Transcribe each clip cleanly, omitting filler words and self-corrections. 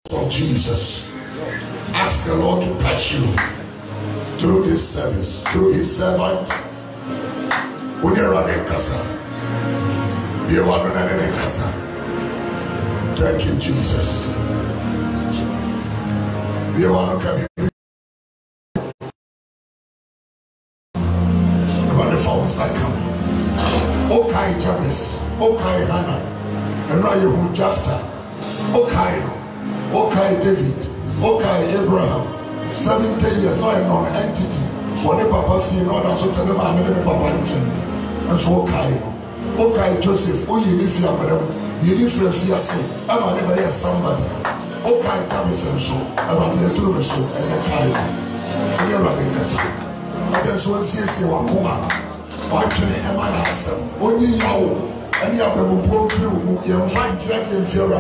of Jesus. Ask the Lord to touch you through this service, through his servant. Thank you, Jesus. About the phone cycle. Okay, Jabez. Okay, Hannah. And Rayu Jafta. Okay, David. Okay, Abraham. 70 years, not a non-entity. Whatever Papa feel, not as to the man in the Papa. And so, okay, Joseph. Oh, you live here, madam. You live here, fiancé. I'm never there, somebody. Okay, Jabez and so. I'm the true so. And the time. You're right, I just want to say, watching a man has only you and you have been born through. You find Jackie and Fiora.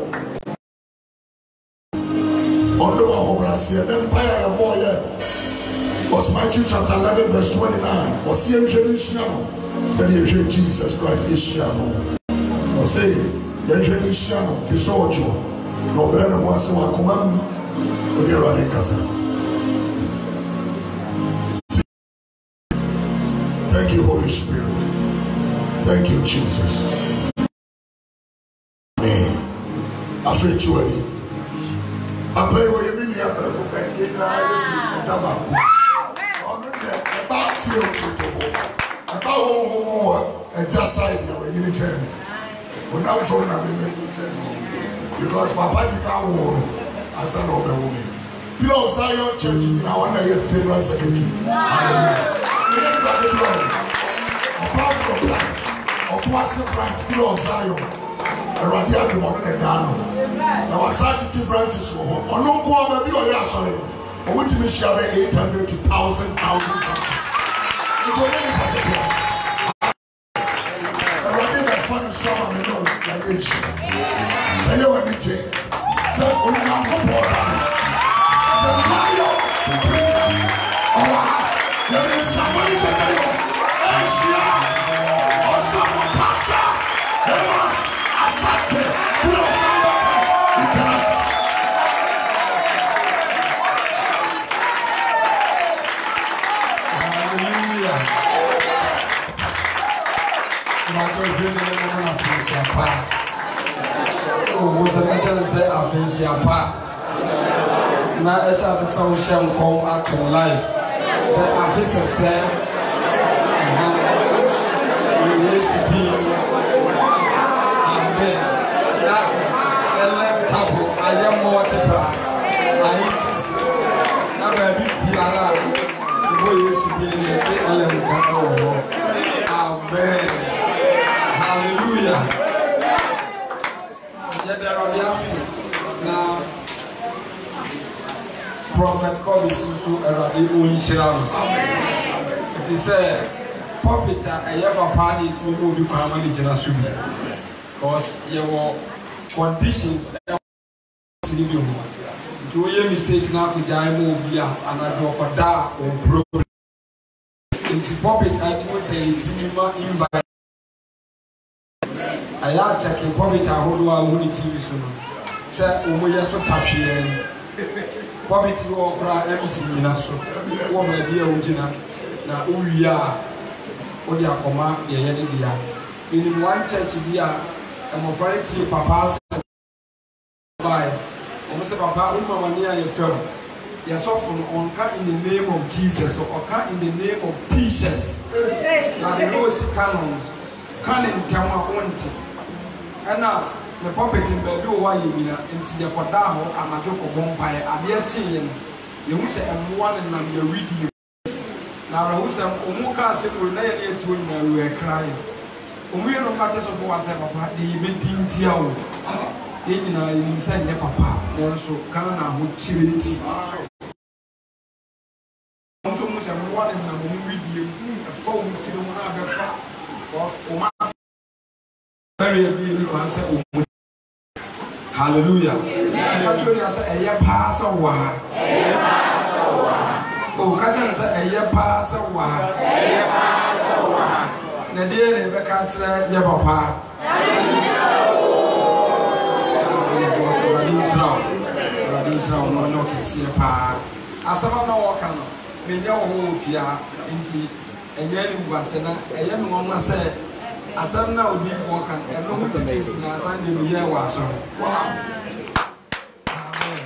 On the Horacia, the Empire of Boyer was Matthew chapter 11, verse 29. Was he in Jerusalem? Said Jesus Christ is Shamo. Or say, Jerusalem, if you saw you, no better was one command. You're running Casa. Thank you, Holy Spirit. Thank you, Jesus. Amen. I feel you. I pray for you. I because Papa did not warn as an old woman. You know, Zion Church, I wonder if they were secretary. Apart from that, or passive branch, below Zion, around the other one and down. Now, 32 branches for home. Or no quarter, be or sorry. Or which we shall 800 to 1,000 houses. You go any particular. Around the fun summer, you know, like this. Say you want to check. Say, we now go for the lion, the preacher. Oh, there is somebody that or some pastor, they must accept it. You know, somebody because hallelujah. Oh, was a better say I finish your part. Now, as a song shall come out to life. Say, I feel say. I am more to cry. I am a big piano. We used to be in the Amen. Hallelujah. Now, Prophet Kobe Susu Eradi Unishiram. If you say, Popita, I have a party to move you come on the Janasubi. Because your conditions. Do you mistake now with Diamond and I drop a dark or problem? It's puppet, I will say it's invite. I am checking puppet, I hold on with TV soon. Sir, we are so happy. Puppet, you are everything in us. What my dear original. Now, we are what you are command, the Yedia. In one church, we are a variety of papas. By almost about Papa near your film. Yes, often on in the name of Jesus or in the name of T-shirts. Now the lowest canons, cannon Tama Ontis. And now the puppet in Baby Wayimina into the Padaho and a joke of Bombay are there tea. You will say, I'm one and I'm your reading. Now, who's some Omuka said, we're near to him, we were crying. We are no matters of what's Papa, the Bedintiao. In inside the papa, there so can I would charity. Also, much of one in the video, a phone to the one of very answer. Hallelujah. I told you, I said, a year pass a while. Oh, Catcher said, a year pass a while. The dear Rebecca, your papa. nsa ono no tse pa asama na wo kan no me nya wo fia nti enye ni buase na eye me won ma se asam na odi fo kan e no tete na asan de me ye wa so wow amen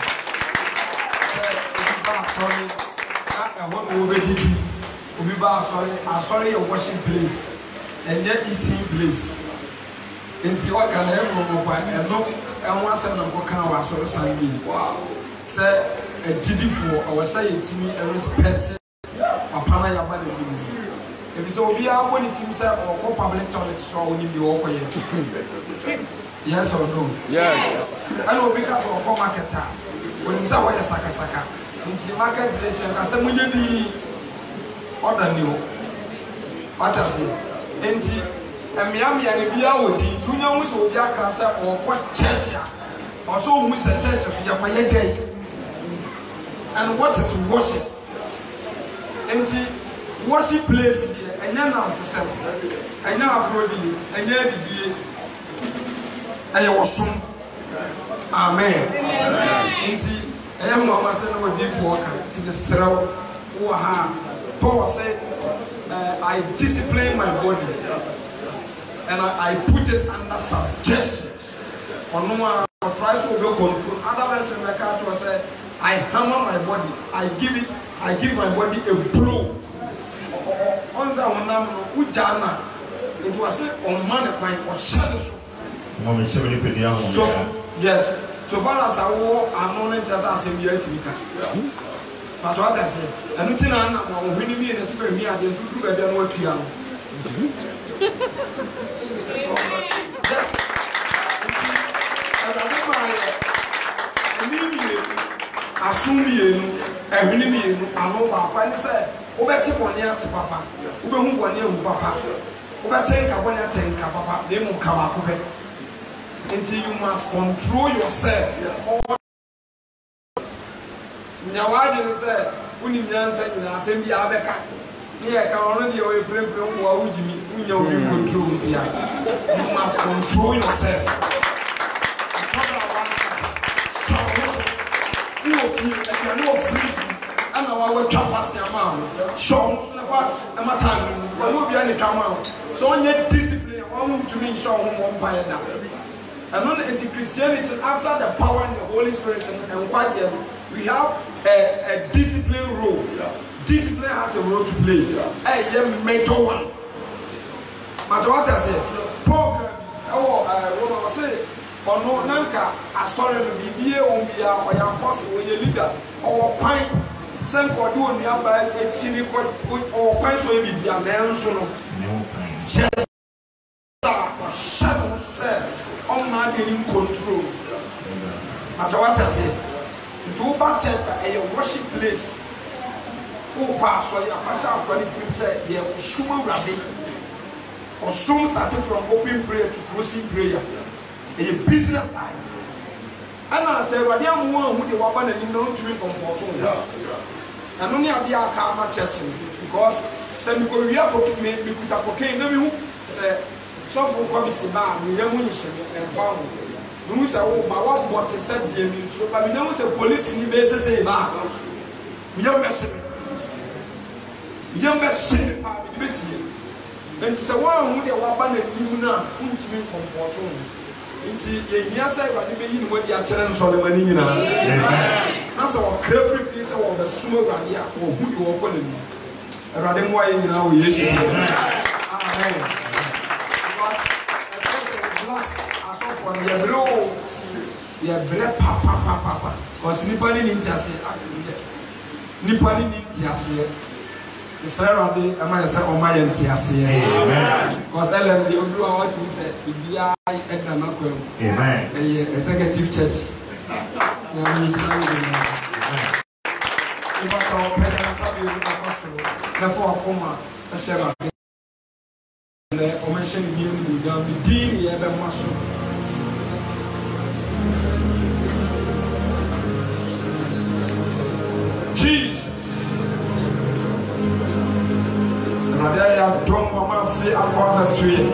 sorry I want to obey obi ba sorry your worship place and yet eating place enti wa kan e mo pa e no and one seven of can was so sandy. Wow. Say a GD4, I was saying to me, a respect upon your body. If so, we are when it seems or public toilet, so we need to walk away. Yes or no? Yes. I know because of a market time. When you say, why a saka, in the marketplace, and I said, we need the other new. What does it? And Miami and if you are with the 2 young so we are cancer or what church or so we say church of your day. And what is worship? And the worship place here, and you're now for seven, and now abroad, and you're the day, and you was soon. Amen. And the I am not myself with deep work to the cell. Paul said, I discipline my body. And I put it under suggestion. Or no one tries to control. Other version my car was said, I hammer my body. I give my body a blow. Once I went down, it was on man or shadow. So yes. So far as I wore, I'm not just as a mere but what I said, and nothing I'm winning me in a sphere here, I didn't do better than what you are. Assume you, and winning you, I know Papa, and say, Obeti 1 year to Papa, Ubu 1 year, Papa, Ubetank, 1 year, 10 Papa, they won't come up until you must control yourself. Now, why did you say, when you answer in the assembly, Abeka? Yeah, can already or a brave who you know you control here. You must control yourself. You are not free. And I will trust your mouth. Show I'm a time. There will be any come out. So on your discipline, I want to make sure one by that. And on the Christianity, after the power and the Holy Spirit and what we have a discipline role. Discipline has a role to play. A major one. But what I said, Paul, I say, or no Nanka, I saw him be here on the apostle when you leader or pine. Send for doing the other a chili or pine so be a man so. Shadow says, on not in control. But what I said, to back church a worship place. Oh, Pastor, your first quality said, "Yeah, sumo rabbi." Or soon starting from open prayer to closing prayer, a business time. And I said, "But I'm one who the woman and known to me from Portugal." And only a beer karma church because some Korea me could have cocaine. No, say, so for Commissi Bar, the young and found. No, say, oh, my what said the news, but we know the police in the basis say, "Bar." Young message. Young message, and so one who they were banning Luna, whom to be comported. Into yes, I want to be in what the challenge on the money. That's our crafty face of the sumo radia or who you are calling me. Rather, why in our yes, amen. I saw for the blow, your bread, papa, because Nippon in Nippon in Sarah, I might say, oh, my NTSC. Because Ellen, the Odu, I want to say, Ibia, Edna Macquarie. Amen. Executive church. If I saw President Samuel Apostle, therefore, Coma, a Sheva. The omission you down the dean, ever muscle. Jesus. I don't want to feel about the tree.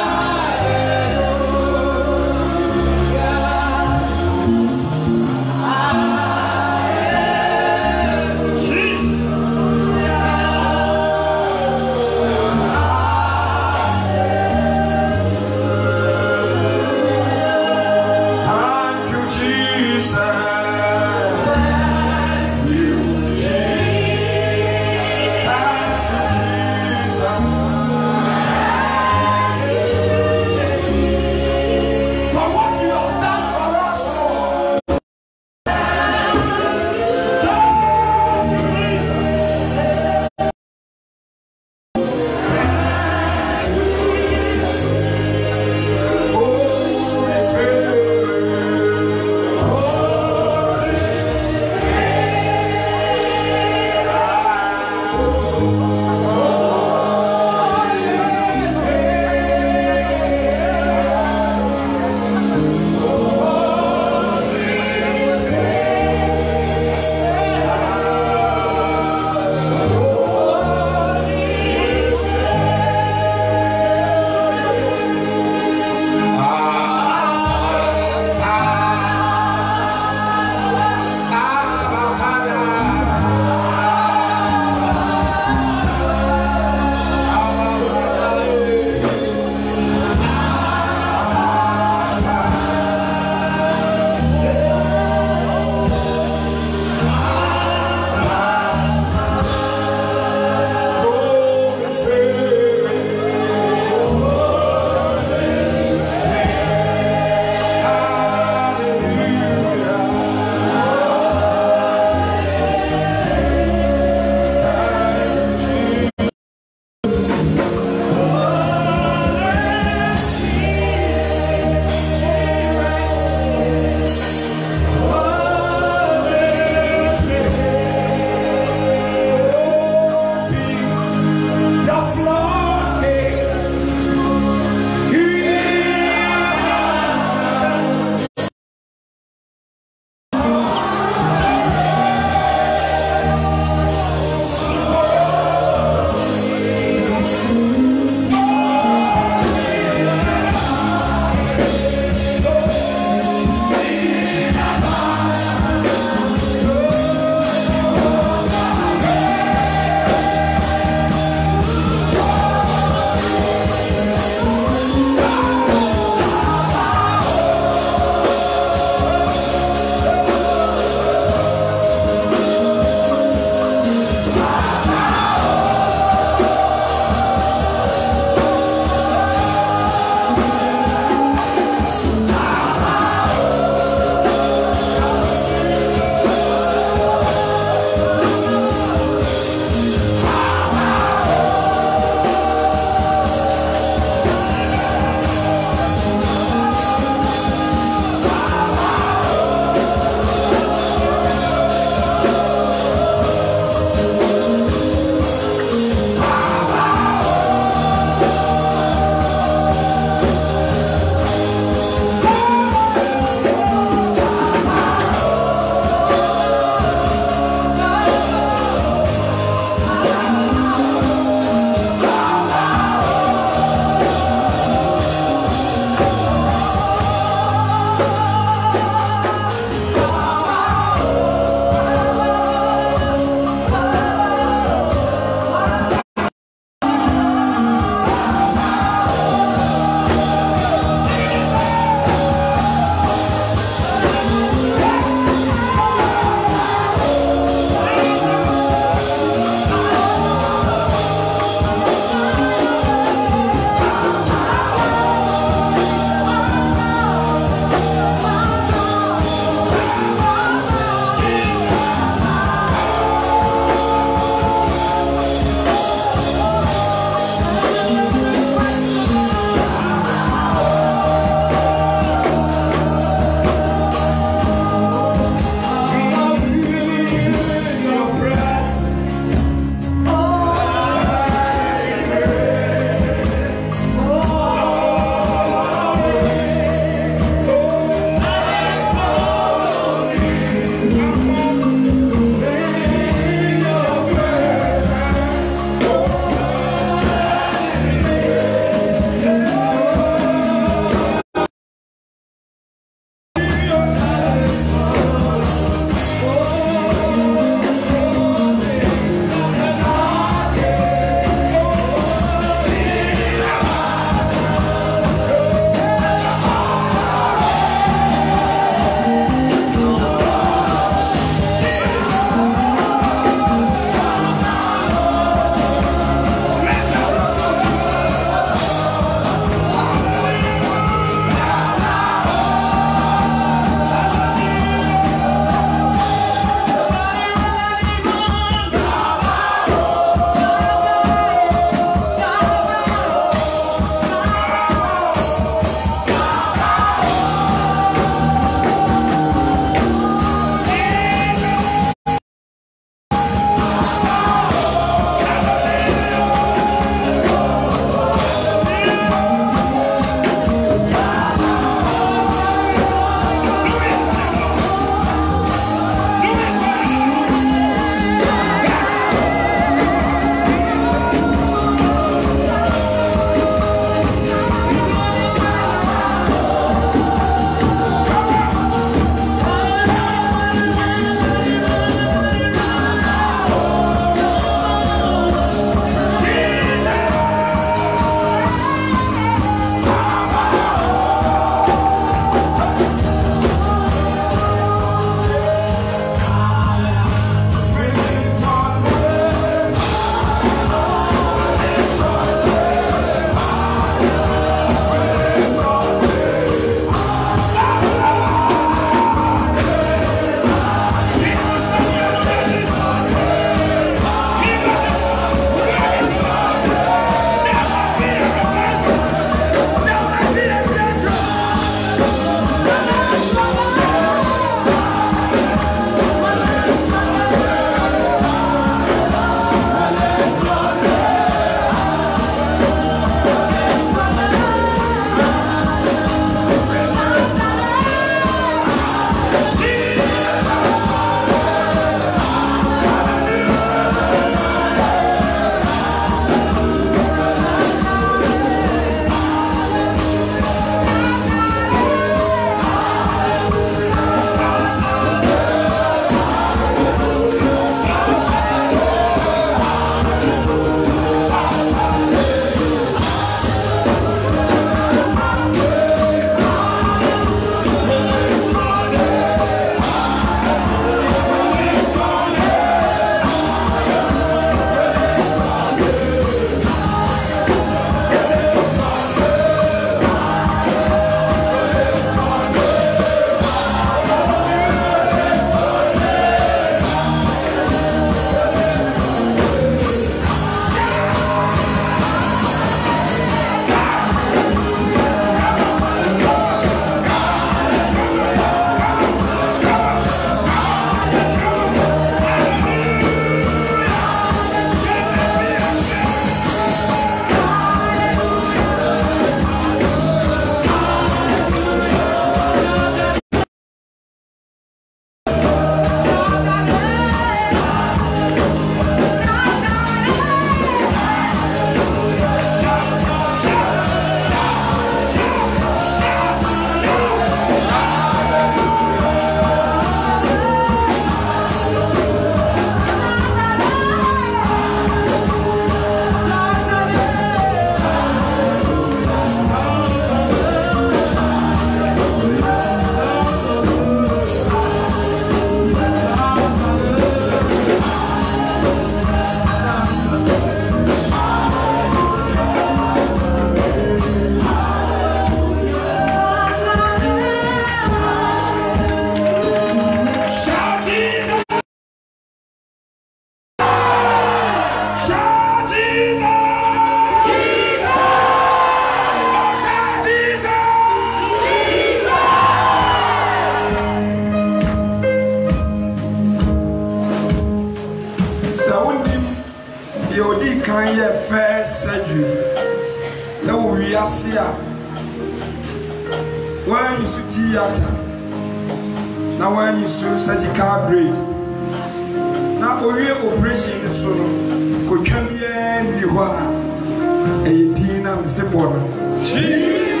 Saudi, the Odi Kanye first surgery. No, we are here. When you see theater, now when you see surgical braid, now we operation is so could come here and you are a dinner and support. Jesus!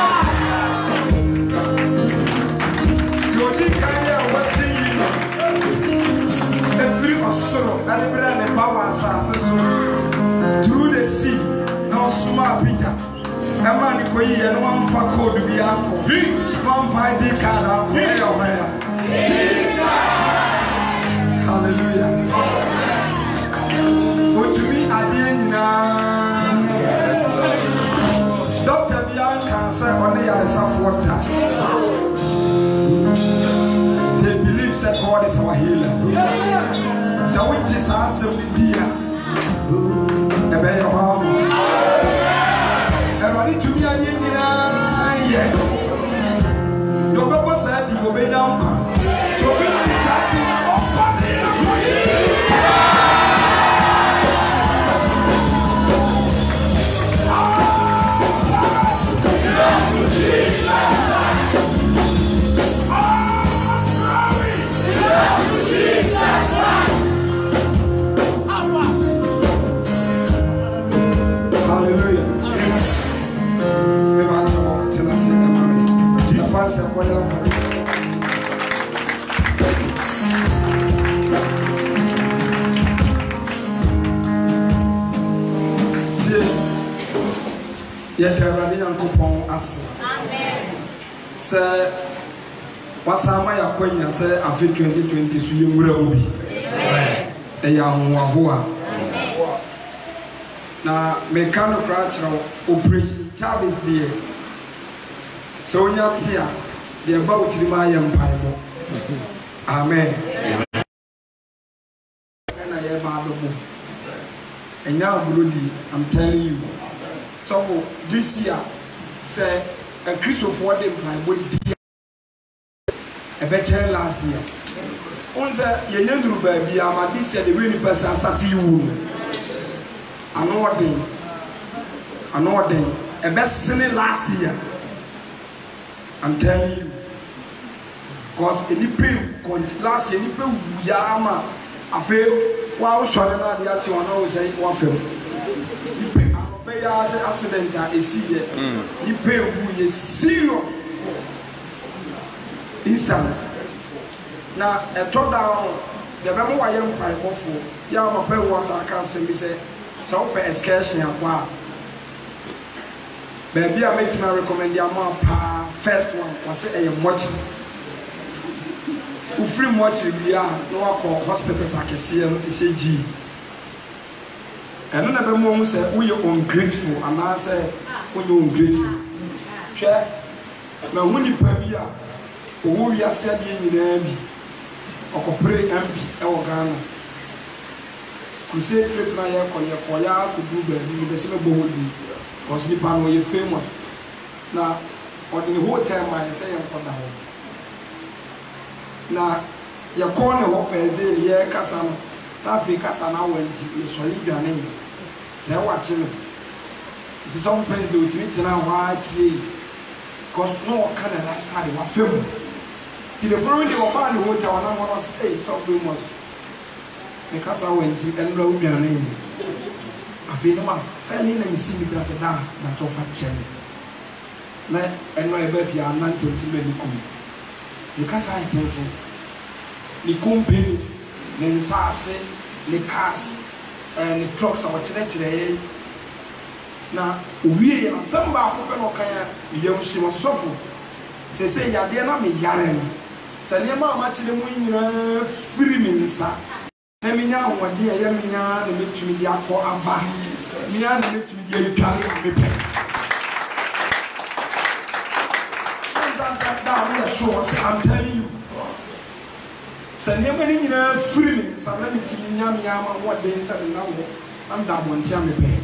The Odi Kanye was saying, every sorrow, and the brand and power through the sea, no small Peter. A man who is one for code to be uncle. One fight the car, hallelujah. But to me, I didn't Dr. Bianca said, on the other side of water. They believe that God is our healer. So, which is our simple dear. The very home. Everybody to me, I didn't don't know what said you obey down. So, we Yakarani Yankupon as Sir Wasama Yakwenya say after 2020 so you will be a young Wahua. Now, mechanical operation Charles there. So, Yatia, the about the Mayan Bible. Amen. And now, Brody, I'm telling you. So this year, say a Christopher them my body a better last year. Once a young baby, I'm this year the really person started you. Another day, a best selling last year. I'm telling you, because any pay last year, any pay Yama, I feel wow, sorry, not the actual one always say one film. Accident is serious. You pay with serious instant. Now, a top down, the member I am by Buffalo, Yama pay one I can't say, so pay excursion and wow. Baby, I make my recommend your mom. First one was a watching. Who free watching, we are no call hospitals I can see and to say G. And none of them say, we are ungrateful, and I say, we are ungrateful. Share now, when you pay, who we are said in the army, or pray MP, or Ghana. You say, trip my air, or your choir to do the same body, because the pan were famous. Now, or the whole time I say, I'm for the home. Now, your corner of Thursday, yeah, Cassam. Africa and I went to solid your name. Say, watching it. It is some place that we need to know why it's because no kind of lifestyle was film. To the front of the hotel, and I was a so famous because I went to and wrote your name. I feel my family and see me as a dad that of a chain. And my birthday, I'm not to medical because I think the companies. The sassy, the cars, and the trucks are today. Now, we are some Baka, young she was suffer. They say, Yadiana, me yarn. Salima, much the winner, free minister. Emina, one dear Yamina, the military yard for Abba. Mian, the military carry me pay. I'm telling you. Send him any free, some let me tell you what days are now. I'm down one time pay.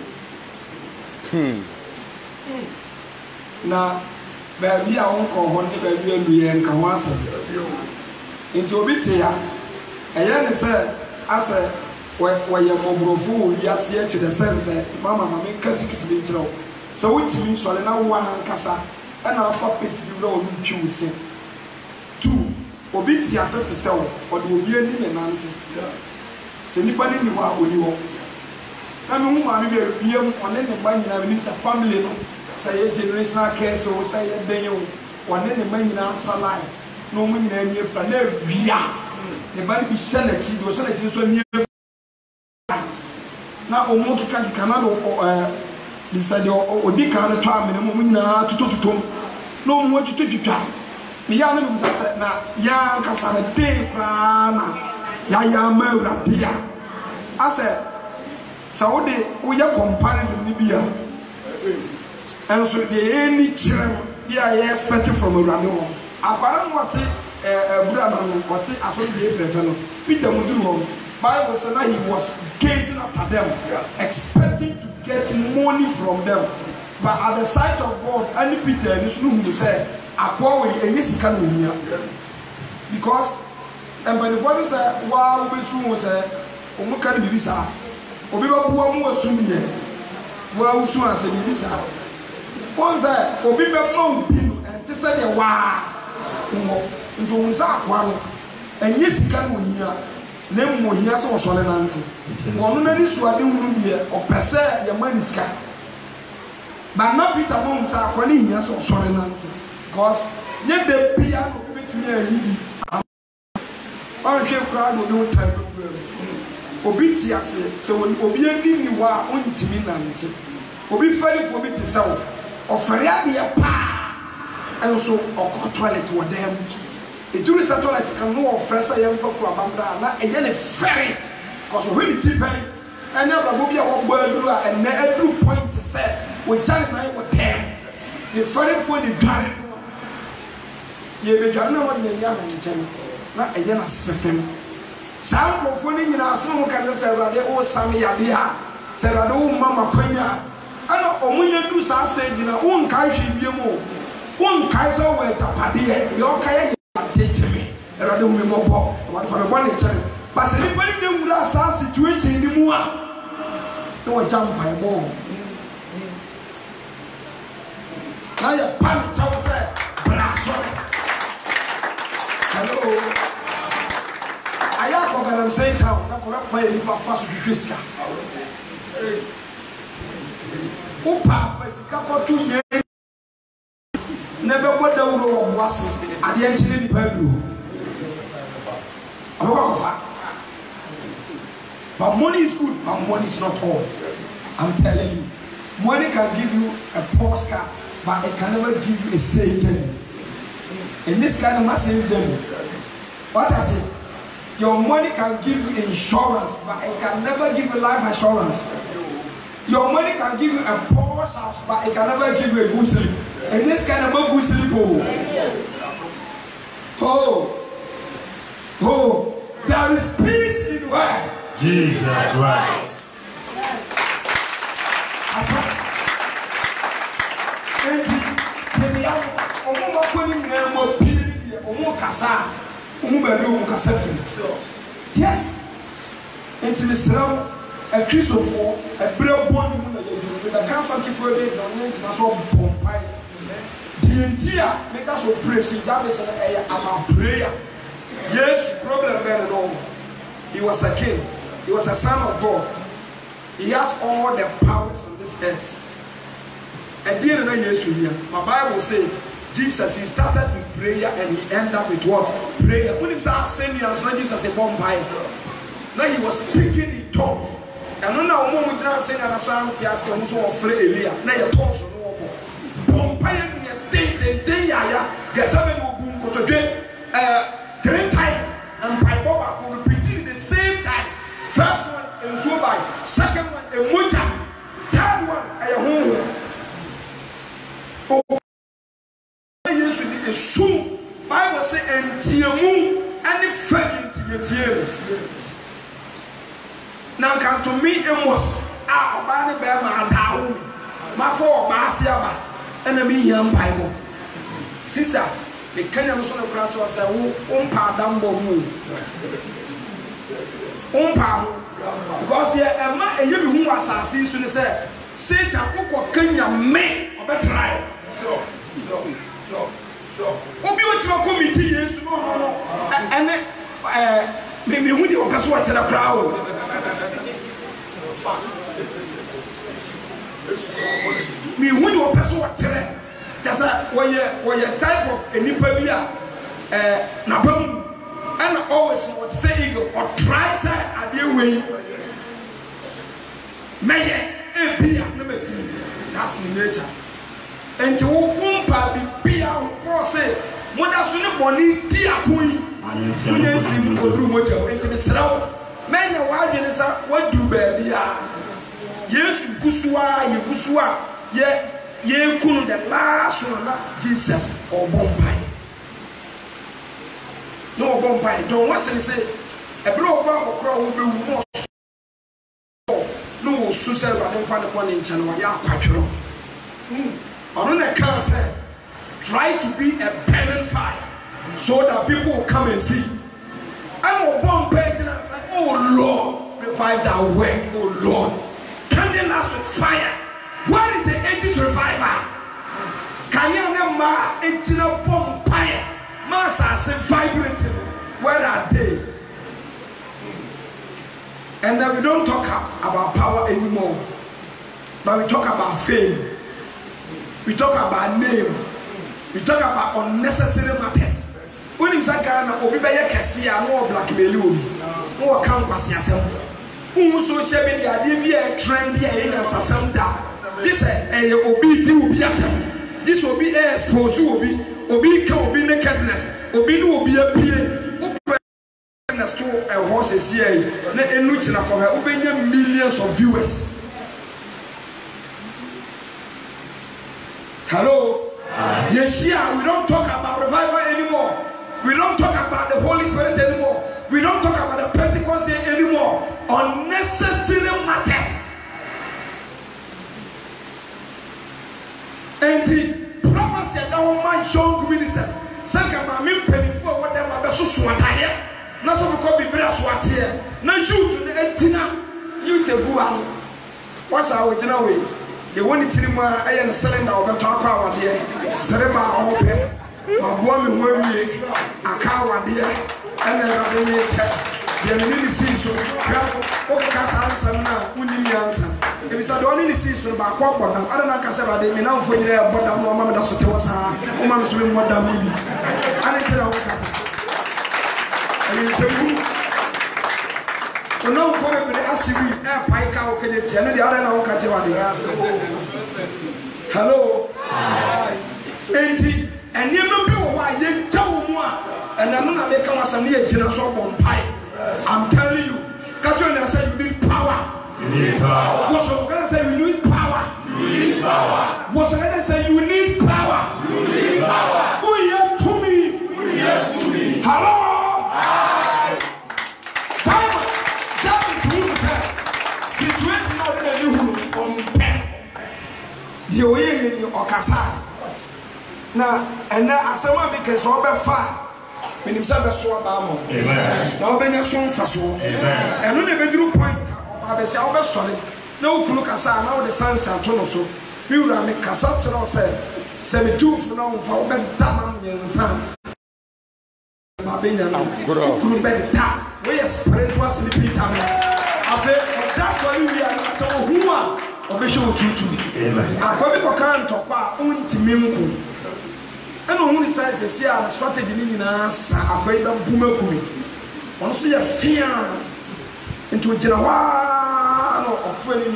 Now, baby, I won't call one baby and Kawasa. Into a bit here, a young said, I said, where your mobile yes, yet to the spend say, Mamma, make Cassie to be true. So what to me, so I know one and Cassa, and I'll for piece the road you choose. 2. Obiti asset to sell, or the Obian and Nancy. So anybody knew what you want. I mean, I be on any money, I mean, it's a family, say a generational case, or say a day, or any money answer line. No money any friend, the money be selected, was selected so near. Now, Omoki cannot decide or be kind of time in a moment to no more to try. Me young said, now, young Cassana day, Yaya Mura, dear. I said, so we are comparison Libya. And so the any children, I expected from a random. I found what Brother, what I told the fellow. Peter would do wrong. Bible said that he was gazing after them, expecting to get money from them. But at the sight of God, any Peter in his room to say, I call it a yes, can we hear? Because, and by the father said, wow, we soon say, Omo can be visa. Obiba who was soon here. Well, soon as a visa. One said, Obiba Mountain, and to say, wow, into one, and yes, can we hear? Name more here, so solemnity. One many swallowing here, or per se, your money sky. But not Peter Moms are calling here, so solemnity. Because yet the piano between me and you. I can't cry with no type of problem. Obitia said, so when Obian you are only to me, Nancy. Obi fairly for me to sell, or Ferrari pa, and so or toilet to them. The tourist toilet can know of friends I am for Kuabanda, not a ferry, because when it depends, and never will be a word and every point to say, we tell me what 10. The ferry for the gun. You may know what the young and not a young second. Sound of winning in our son can say, oh, Sammy Adia, said, oh, Mamma Quenya. I know only you do some stage in a own country, you more. One Kaiser went to Padia, your Kaya. Teach me, and I don't remember what for the one channel. But anybody that would have some situation in the moor, no jump by more. Now your panic, I was there. Hello, I am going to say, town, I'm going to play in my first Christian. Opa, first couple 2 years. Never what the world was at the engine in Peru. But money is good, but money is not all. I'm telling you. Money can give you a postcard, but it can never give you a safe journey. In this kind of massive journey, what I say? Your money can give you insurance, but it can never give you life assurance. Your money can give you a Porsche house, but it can never give you a good sleep. And this kind of a good sleep, there is peace in where? Jesus Christ. Yes. Into the cell, a Christopher, a brave one, with a cancer kit where they are named as well. The entire make us operation, that is a prayer. Yes, problem man and all. He was a king, he was a son of God. He has all the powers on this earth. And then my Bible says Jesus, he started with prayer and he ended up with what? Prayer. When he was saying Jesus a bomb by. Now he was speaking in tongues. And when our mom was saying that I said, I'm so afraid Elia. Now your tongues are no more. Bomb by day, get 3 times. And by Boba could repeat it the same time. First one in Subai, second one in Muta, third one at home. Soon, Bible says, and Tiamu, and the fell into your tears. Now, come to me, it was Bani Bama Down, my 4 Masiaba, and a million Bible. Sister, the Kenyan son of Kratos, Umpa Dambo, Umpa, because the Emma and you who was assassin say Satan who Kenya me or better right. Sure. Obi what you committee yes no and maybe when you pass what to the crowd fast. Me when you pass what to just when you type of a new pavia na and always what say you or try say at your way. Measure and be number 2. That's the nature. And to whom be out say, what does the money dear queen? We didn't see you go through much into the slow. Men are wild in what do baby? Yes, Gusua, you Gusua, ye couldn't the last one, Jesus or Bombay. No Bombay, don't want to say a blow of crowd will be more. No, Susan, I don't find a one in Channel. On the cancer, try to be a parent fire so that people will come and see. I will one page and I say, oh Lord, revive that work, oh Lord. Can they last with fire? What is the 80s revival? Can you remember it's in a bomb fire? Master vibrating. Where are they? And then we don't talk about power anymore, but we talk about fame. We talk about name. We talk about unnecessary matters. When you say Ghana, Obi Beye Kesia, no blackmail you, no account was yourself. Who social media, they be trend here in Sassamda. This Obi will be at them. This will be exposed, Obi can be nakedness, Obi will be a peer. A horse is here, for her, open millions of viewers. Hello? Yes, yeah, we don't talk about revival anymore. We don't talk about the Holy Spirit anymore. We don't talk about the Pentecost Day anymore. Unnecessary matters. And the prophecy and now my young ministers, second, my men penny for whatever the Suswataya. Not so for be brass what here. No shoot to the antenna. You take one. What's our original way? The one in Tilima, I am selling our talk power there. Serema open. My woman will be a cow dear. And then I will check. The enemy sees so. Focus answer now. Who need the answer? If it's a only season about what one, I don't know. I said, they may now for you, but I'm not mamma. That's what was her. Woman swim more than me. I didn't tell her. So now for me, I see we air pike out. Can you tell me the other now? Hello. And you know why you tell me, and I'm not making us a near general pie. I'm telling you, Catherine said you need power. You need power. What's going to say you need power? You need power. What's going to say you need power? You need power. Who here to me? Who here to me? Hello. The way you Okasa now, and now as someone because over far when himself so about now when you're so for so and when the bedroom point of a shower solid no Kulukasa now the sun Santono so you will make Casatra said 72 for now for Ben Tamam and San Babina could be the tap where spiritual sleepy time. That's why we are who are. Official tutu. I probably can't talk about Untiminku. And on one side, the Sia strategy in us, I pray them Bumakumi. Once you fear into a general of friendly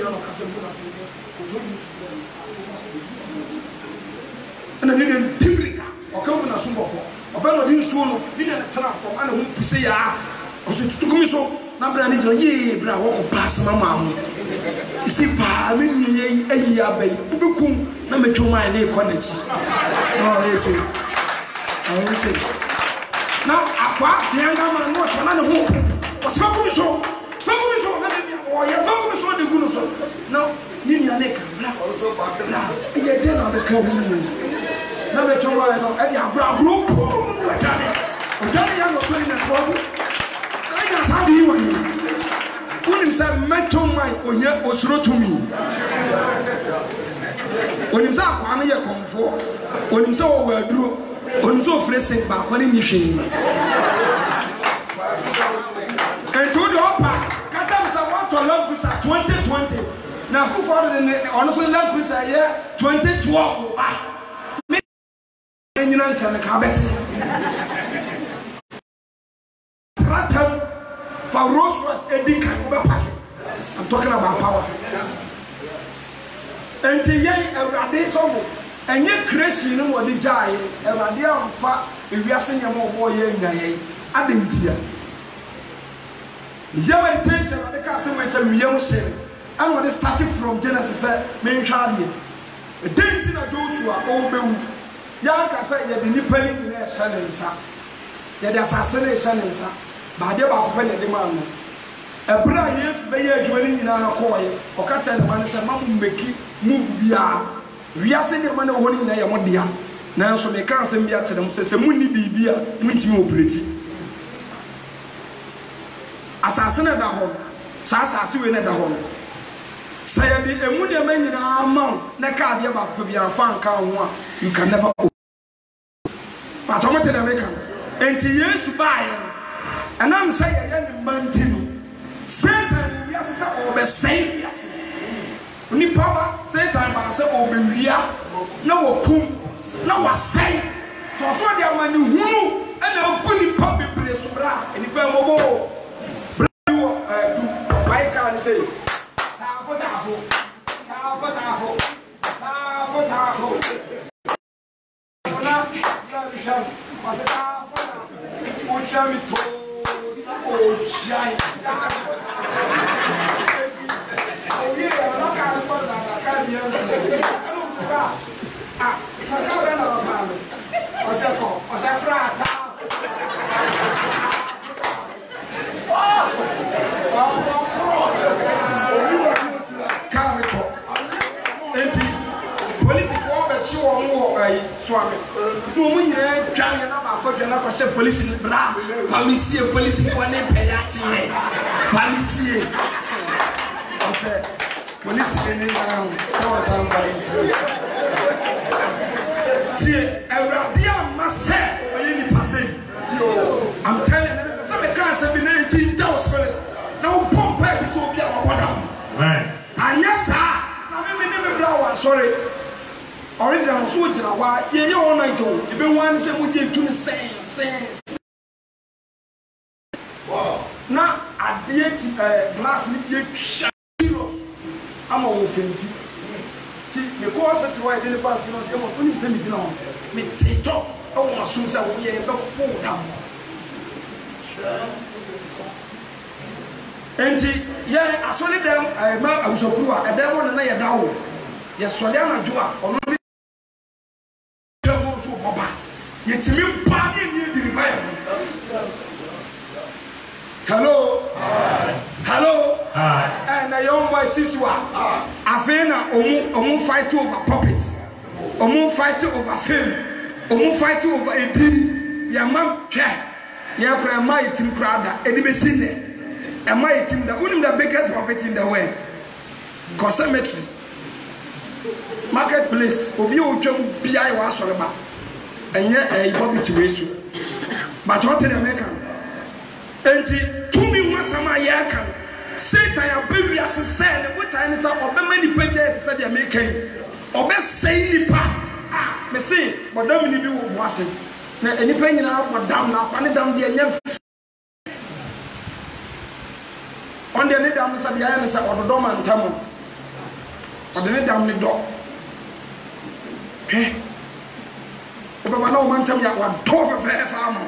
and I didn't think or come in a summer or better than soon, didn't a from and who say, I to go so. Number need to ye, but I walk past my mom. You see, I mean, a year, baby, Bukum, number 2 my name, College. Oh, they say, I say. Now, I bought the younger man, not another home. What's happening so? Family so, or your family so the good so. Now, Nina Nick, also back now. And you're dead on the community. Number 2, I know, and you're brown group. Like that. Johnny, I'm not saying that problem. How do you want say mental mind ohia osuro to me onim say akwa na ye komfo onim say o waduro onim say ofrese ba kwa ni hwe and to the upper katam say want to love with 2020 na ku for the honestly love with year 2012 me nyina nchane ka beti ratam for Rolls Royce Edika Pack. I'm talking about power. And to yay a radiation and yet crazy no more the jay a radium fat if we are singing more young. I didn't hear. Young intention of the castle which I'm young saying. I'm going to start it from Genesis, main Charlie. A date in a Joshua, old Bill. Young can say that the new penny in their silence. That assassination is but they are penny demand. A brand yes, they are joining in our coy or catch and man say, Mamma make move beyond. We are saying the man holding their mondia. Now, so they can't send me out to them, says a moony be a which you pretty. Assassin at the home, Sassu at the home. Say a moody man in our mount, Nakadia about to be a fan car one, you can never open. But I'm not American. And to years to buy, and I'm saying, young man, Satan, we are saying, yes. Ni power, Satan, but I say, oh, we are no kum, no was saying. To us, what they are manu, and I'm putting puppy place, and the Bambo. Do I can't say, Swami. No one here, Giant about police in the bra. Police, police, one in Pedachi. Police. I said, police in the must say, I'm telling you, some cars have been 18,000. No pump back is so big. Right. And yes, sir. I'm sorry. Original soldier, why you all night old. You been one say we did to say. Wow. Now at the glass you shadows. I'm all fainty. Because that's why I didn't pass you almost when you send me down. Me take off. Oh, as soon as I will go down. And yeah, I saw it down. I was a crew. I don't want to lay a down. Yes, so then I do. Hello. Hi. Hello. Hi. And a young boy Siswa. Afena omu fight over puppets. Omu fight over film. Omu fight over a dream. Ya mam care. Ya kura my team crowd. Edibesine. And my team the only the biggest puppet in the world. Cosmetry. Marketplace. Of you BI was all about. And yet a bobby to race you. But what in America? And to me, once a my yakan, Satan, a baby as a said, what time is up, or many people said they're making, or best say the part. Ah, me say, but don't believe you wasn't. Now, any penny now, but down now, and down the never. On the other down, the answer or the dome and tamil. Or the net down the door. Okay. But I know one time you have one tough affair farmer.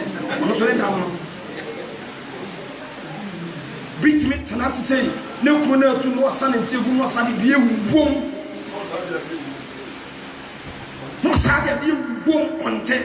Beat me to not say, no corner to no sun until you must have you womb. Must have you womb on 10.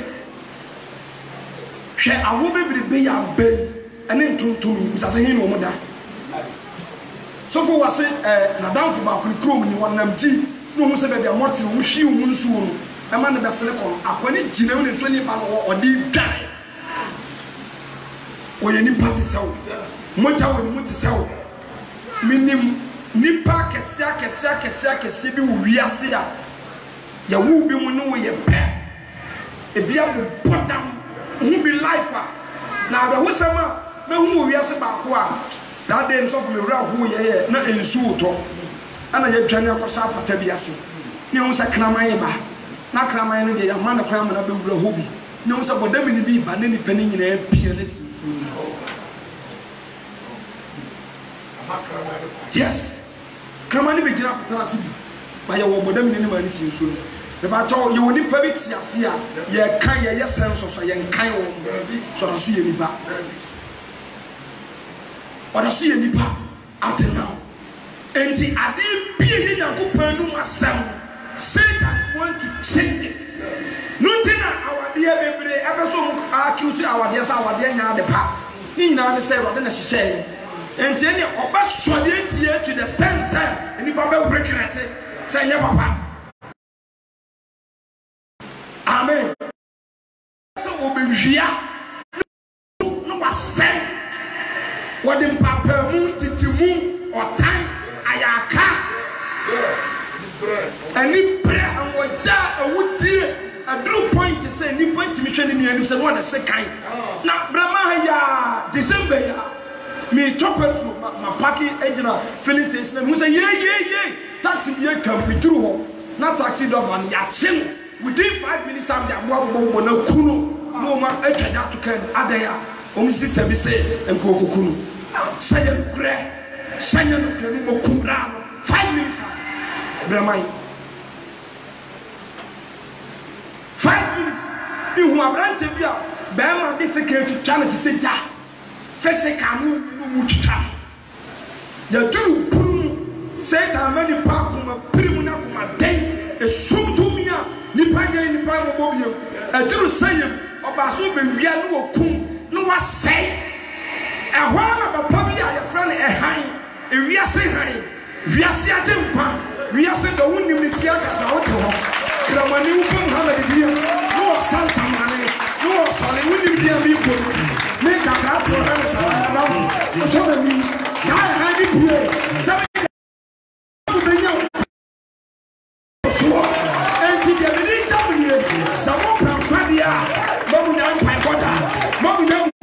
Share a woman be a bed and then to me, which I say, no more. So for what say, Nadam for Bakri Chrome in one MG, no one said that they are watching which you won't soon. A man of the silicon, I put it genuinely 20 pounds or deep die. Or any party sound. Much I will move to sell. minim nipa kese bi wo wiase a ya wo bi mu no ye pe e bia bo podam hu bi life a na ba ho sama na hu wiase ba ko a that day so for me wura hu ye na ensu to ana ye dwane akosa apata bi ase ne hu sa kraman ba na kraman no de ya ma na kwan na be wura hu bi ne hu sa bodam ni bi ba ne nipa ni nyina pia na si yes kramani be jira patara sibi ba ye wo bodam ni ma ni si nso no ba to ye woni pa bi ti ase a ye kan ye sense so ye kan wo so na so ye ni ba ora so ye ni ba until now enti ade bi ye Yakobon no asem Satan want to change it nothing our dear bebre ebeso accuse our dear sa our dear nya de pa ni nyina ne say ro de na hye enti ene oba sode tie to the stand say any baba regret say nya papa amen so obewia no wasem wode papa mu titimu otan ayaka ani pre anwoja awudie adru point say ni point mi hwe ni anu say no the second na brama ya December ya me chop petrol ma parking engine filling station mu say ye taxi bi come me through ho na taxi driver ya chin within 5 minutes time they abo na kunu no ma atwaja to kan adaya sister bi say enko kunu say kure sanya no kure ni mo kumra 5 minutes Bramai 5 minutes you who are branch bia bema this security challenge say ja fese kamu mu twa ya do Satan many pa kuma primu na kuma dai e sumtumia ni panya ni pa mo bobio e duru sayem obaso be wia no okum no wasai e hwa na papa bia ya friend e han e wia se han wia se atemkwa we are saying the one you need to get out of the money who come have a deal. No Santa money, no solid, we need to be put. Make a cat to have a tell me, I did here. And to get it down here, someone from Fadia, Mom down by water, Mom down.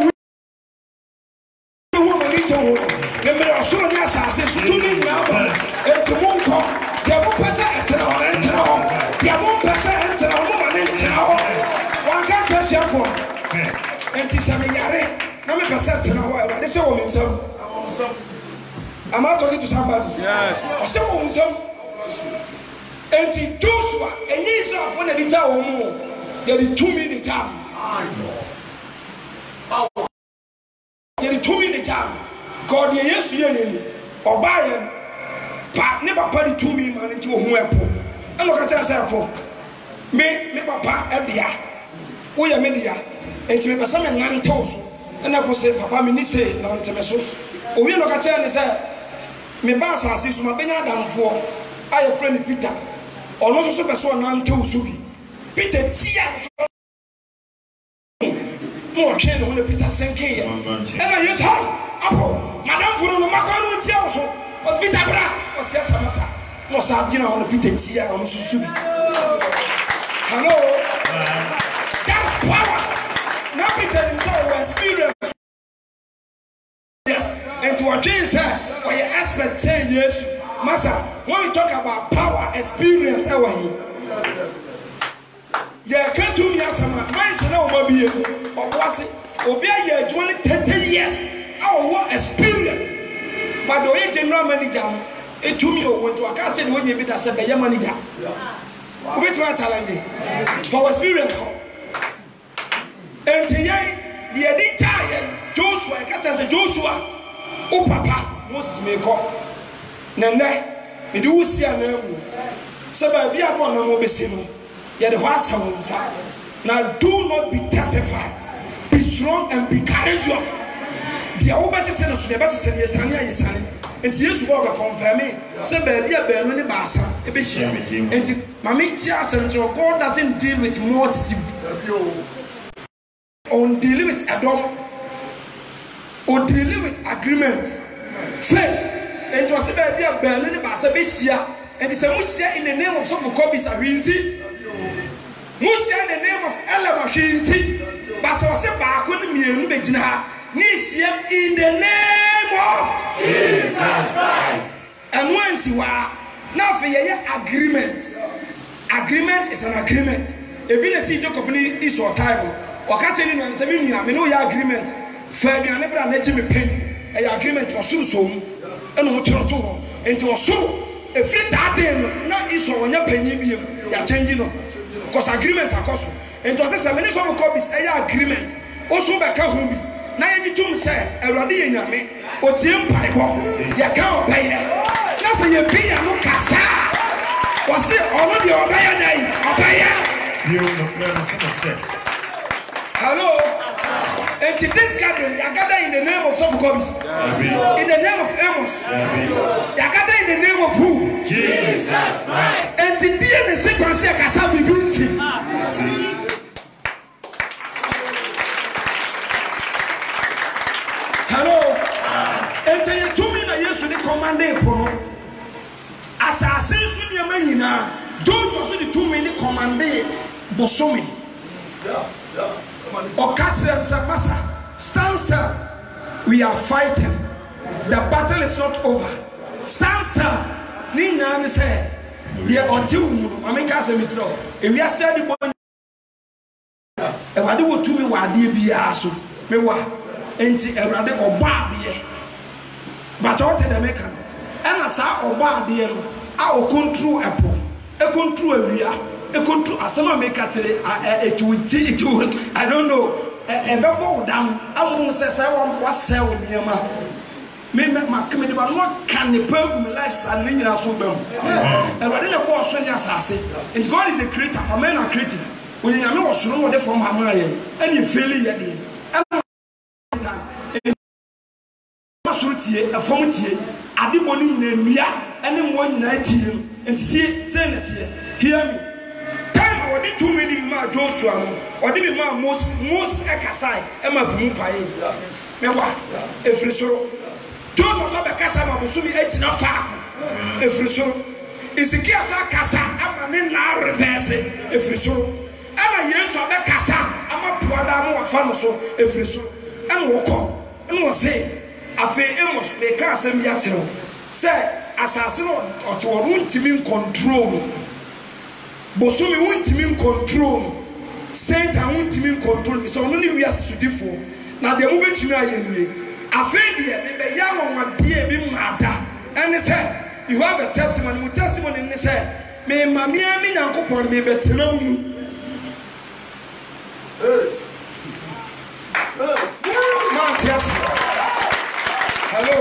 The woman need to remember as soon as I say to me now, and to won't come. There won't pass it to our enter. There won't pass it to our woman enter. One can't touch your phone. And it's a yare. No me pass it to our. This is a woman, son. Am I talking to somebody? Yes. I say woman, son. And it's Joshua. And he's off when they tell him. There is 2 minutes time. There is 2 minutes time. God, yes, you are. Or buy him. Pa ne papa di tumi ma nti wo hu epo e lo ka cha say epo me papa e dia wo ya me dia enti me pesa me nante wo so e na ko say papa me ni say nante me so o wi lo ka cha ne say me ba asase so ma benya danfo ayo friend Peter ono so pesa nante wo so bi Peter tia mo chen no Peter senke ya e na yes ha apo madam furu no makwa no tia wo so Peter bra o se samasa no sa gina on Peter tia on susu hello that's power now Peter himself experience yes and to what Jesus said or your expert say yes massa when we talk about power experience our here yeah can't do me as a man say no be or was it obi a 20 years our what experience. But the general manager, it to me when to a catch when you be as a manager. Which one challenge for experience? And the editor, Joshua, catch Joshua, oh papa, most make up. Nana, we do see a name. So by be upon a mobile, yet the horse sounds. Now do not be testified. Be strong and be courageous. The old better tell us the better tell you, Sanya is Sunny. And yes, walk confirm me. Say, baby, a bear in the bassa, a bit shame. And Mammy Tias and God doesn't deal with multitude. On dealing with Adam or dealing with agreement. Faith and to say be a Berlin Basabisia, and it's a Musia in the name of some Kobe Sarinzi. Musia in the name of Ella Machinzi, Basawasa Bakun Mubejina, Nisia in the name of Jesus Christ. And once you are now for your agreement. Agreement is an agreement. A business company is your time. Or catching in and saying, I know your agreement. Fair, you never let me pay. A agreement was so and what you're told. And to so if you that day, not is when you're paying you are changing. Because agreement are cost. And to say, many some copies a agreement. Also, back home. 92 say, a radi in me, or Tim Pipe, you can't pay it. That's a European Lucasa. Was it already a hello? And to this gathering, I gather in the name of Sophocles, in the name of Amos, I gather in the name of who? Jesus Christ. And to the sequence, I can be busy. Hello? And to you, 2 minutes, you should command assassins in your menina. Those also the 2 minute commandé Bosomi. Or Katzel Samasa. Stand still. We are fighting. The battle is not over. Stand still. Nina said, dear or two, I make us a mitro. If we are said the one, if I do what to me, why dear be aso. Me wa, and see a rather or barbie. But what did I make? And I saw or barbie. I will control Apple. A control area. A control as some make actually it will I don't know. A double down. I won't say I want to sell near my committee, but what can the program life and linear so dumb? And I didn't go so assassin. And God is the creator. A man are creative. When you know what's wrong with the form of and you feel it. A form I did one in the and one night and see Senate hear me. Time or did 2 minutes Joshua or did most Ekasai Emma Mupai. Mewa, if you so Joshua Casama was soon 8 na far. If you so is the Kiasa Casa, I'm a now reverse if you so. I'm a year so Casa, I'm a Puadamo Famoso if you so. And walk on and was say, I feel Amos, they can't send me at say, assassin or to want to be in control. Bosomi want to be in control. Satan want to be in control. It's only we are to do for. Now the moment you are in, I feel the young one, dear, be mad. And they say, you have a testimony, and they say, may Mammy, I mean, Uncle Paul, me better know you. Hello.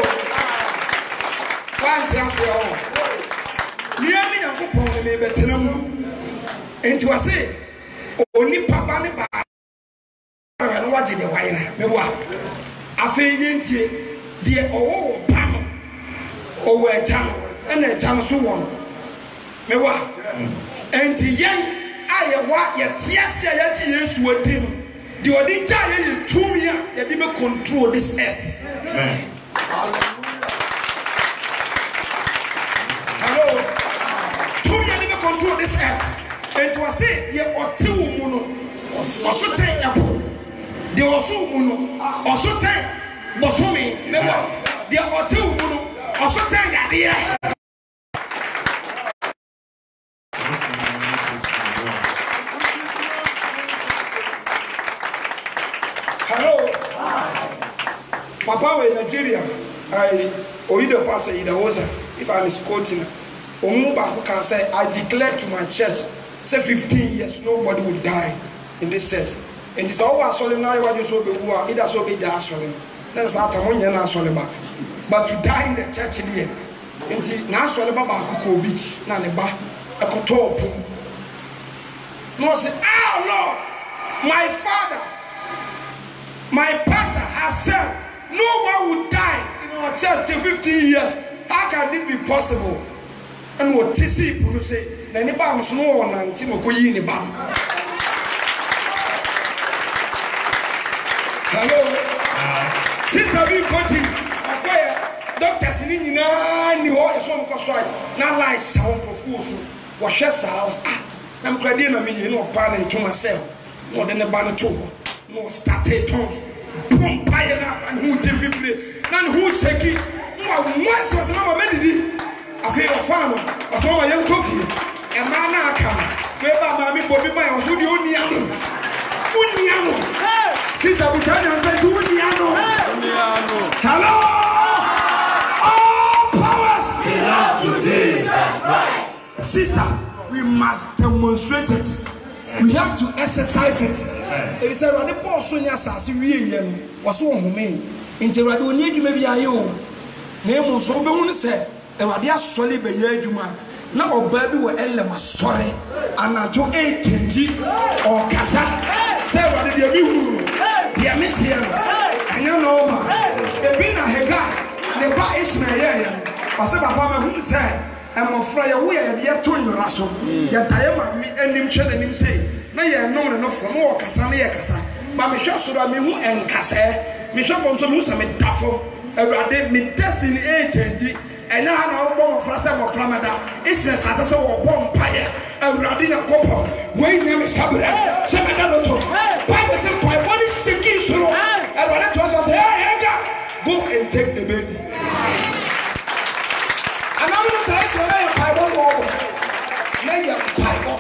Miami na kupon me betenam enti wase oni papa ne ba no waje de waira me wa afi yentie de owo pa no owo echa no na echa no so won me wa enti yen aye wa ye tiasia ye ti Yesu odi no de odi ja ye tumi a ye be control this earth. Control this earth. And to say, ye or two muno, or so take apple. They also muno, or so take Bosumi, they are two muno, or so take idea. Hello, Papa in Nigeria. I or either pastor in the Osa, if I'm quoting. Omuba can say, I declare to my church, say 15 years, nobody will die in this church. And it's all solemn now, what you so be who are either so be the solemn. That's not a one year solemn. But to die in the church here, and see, now solemn about Coco Beach, Naneba, a cotop. No, say, oh Lord, my father, my pastor has said, no one would die in our church till 15 years. How can this be possible? And what TC will say, Naniba was no one until Mokoyi Bam. Hello, Sister B. Coaching, Doctor ni nyina ni ho e so nko so na light sound profuso wo hwe sounds na mkrade na menyi no pa na ntoma sel no de ne ba no to no start it on pum pie na and who TV na who sheki no once was na ma didi afi o fa no so ma yen tofi e ma na aka we ba ma mi bobi ba yo so di oniano sister Busani and say oniano hello all powers belong to Jesus Christ. Sister, we must demonstrate it. We have to exercise it. It is a rather person as was so home. Into radio need you maybe I owe. Name was so be say, and what they are solid by Yajuma. Now, baby were Elma sorry, and I took 18 or Casa. Say what did you do? The Amitian, and you know, the Bina Hega, the bar is my area. I said, Papa, who said, I'm afraid we are yet to Russell. Yet I am and him telling him say, no, you are known enough for more Cassania Cassa. But Michelle should have me who and Cassa, Michelle from some who's a metapho, a rather me destiny agent. And now I'm born of Frasa or Flamada. It's a Sassa or Bompire, a Radina Copo. Wait, name is Sabra, Samadato. Papa said, my body is sticking so. And when I told us, hey, go and take the baby. And I'm going to say, so I am Bible. Lay your Bible.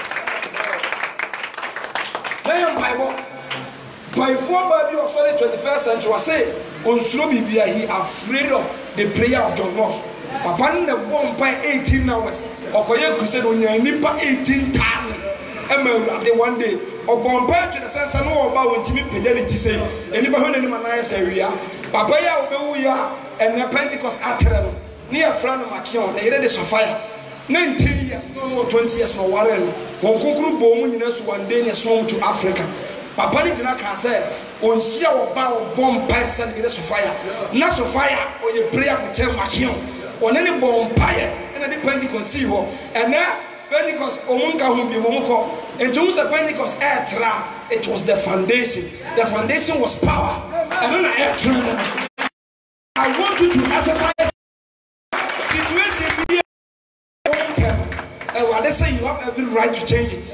Lay your Bible. By 4 Bible of the 21st century, I say, on Sloby, he afraid of the prayer of John Ross. Papa the bomb by 18 hours. Or Koya said on your nipa 18,000. And the one day, or bomb by to the sense of no about timid fidelity say, anybody in my nice area. Papa ya and the Pentecost Atrium near Fran Macion, they read the Sophia. 19 years, no 20 years, no Warren. One conclude bomb in us one day, swung to Africa. Papa did not say, on see our bow bomb pipes and the fire. Not so fire or your prayer for tell Macion. On any bomb fire and any Pentecost see and now Pentecost Omunka will be Momoko. And to the Pentecost air tra, it was the foundation. The foundation was power. And then air tra. I want you to exercise situation here. And what they say you have every right to change it.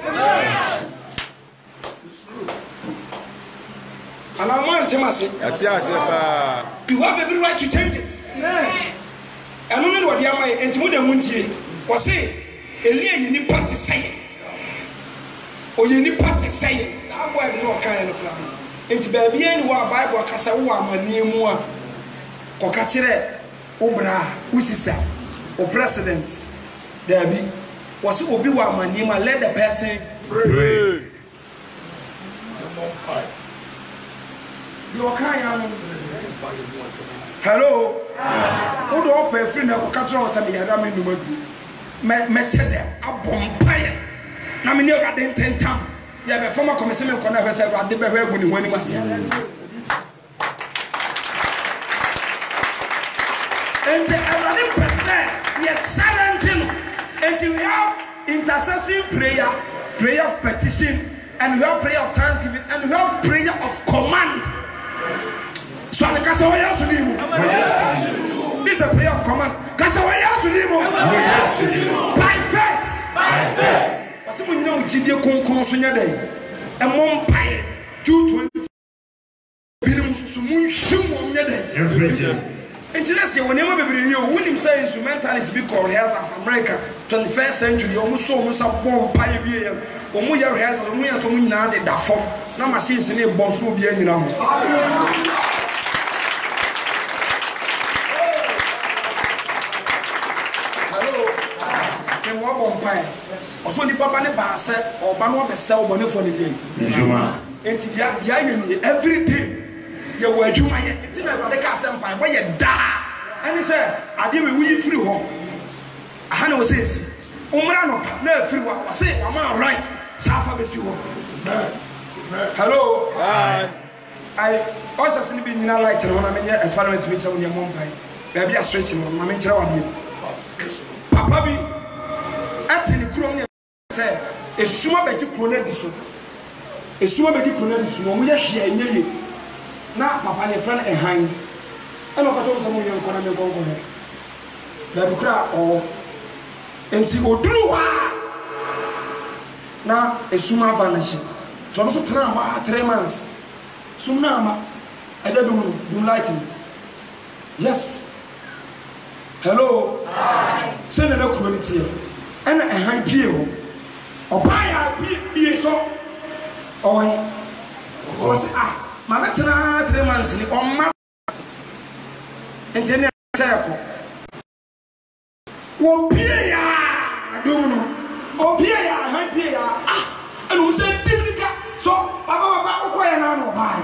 And I want to say, you have every right to change it. I don't know what you are, and to the Munti or say, Elia, you need party say, or you need party say, I'm wearing no kind of plan. And to be any war Bible, Casawa, my new one, Cocachere, Obra, who sister, or president, there be, was Obi-Wan, my name, I let the person pray. Hello. Who do open friend of Catron Sammy Hadami Numadu? Meshed a bompire. Namini Radin 10 times. You have a former commission connection at the very when you win was here. And the 11%, yet challenging until we have intercession prayer, prayer of petition, and we have prayer of thanksgiving, and we have prayer of command. So the Casawaya to do this is a prayer of command. Casawaya to do by faith. But someone you know, Gideon Concourse day. A mom pie, 220 billion. Interesting, whenever you win him say instrumentalist because he has as America, 21st century, almost so much of bomb pie. Or more has a woman from now that form. Now, my sins in a boss will be any number. Also, the papa and the said, or Bano the sell money for the game. And every day you were doing it in a cast empire where you die. And he said, I did with free home. Hannah says, Umrano, no free one. I say, I'm all right. Safa with you. Hello. I also see being in a light when I'm in here as far as with your mom. Baby, I stretch him. I'm in trouble. Papa be. Anthony Crony said, a summa better croned this one. A summa better croned this one. We are here. Now, Papa, your friend, and hang. I know what some of your economic go ahead. baabi kora ɔwɔ nti oduru hɔ na esum ava ne hye tɔno so tena hɔ 3 months sum na ama ɛda dum lighting yes hello sɛ na kuro ne tie ɛna ɛhan pie hɔ ɔbaa ya bie so ɔwɔ ɔsɛ ma bɛtena 3 months ni ɔma nti ne sɛ ɛkɔ wɔpie ya adum no opie ya han pie ya ɛna ɔsɛ dimnika so baba ɔkɔyɛ na no ɔbaa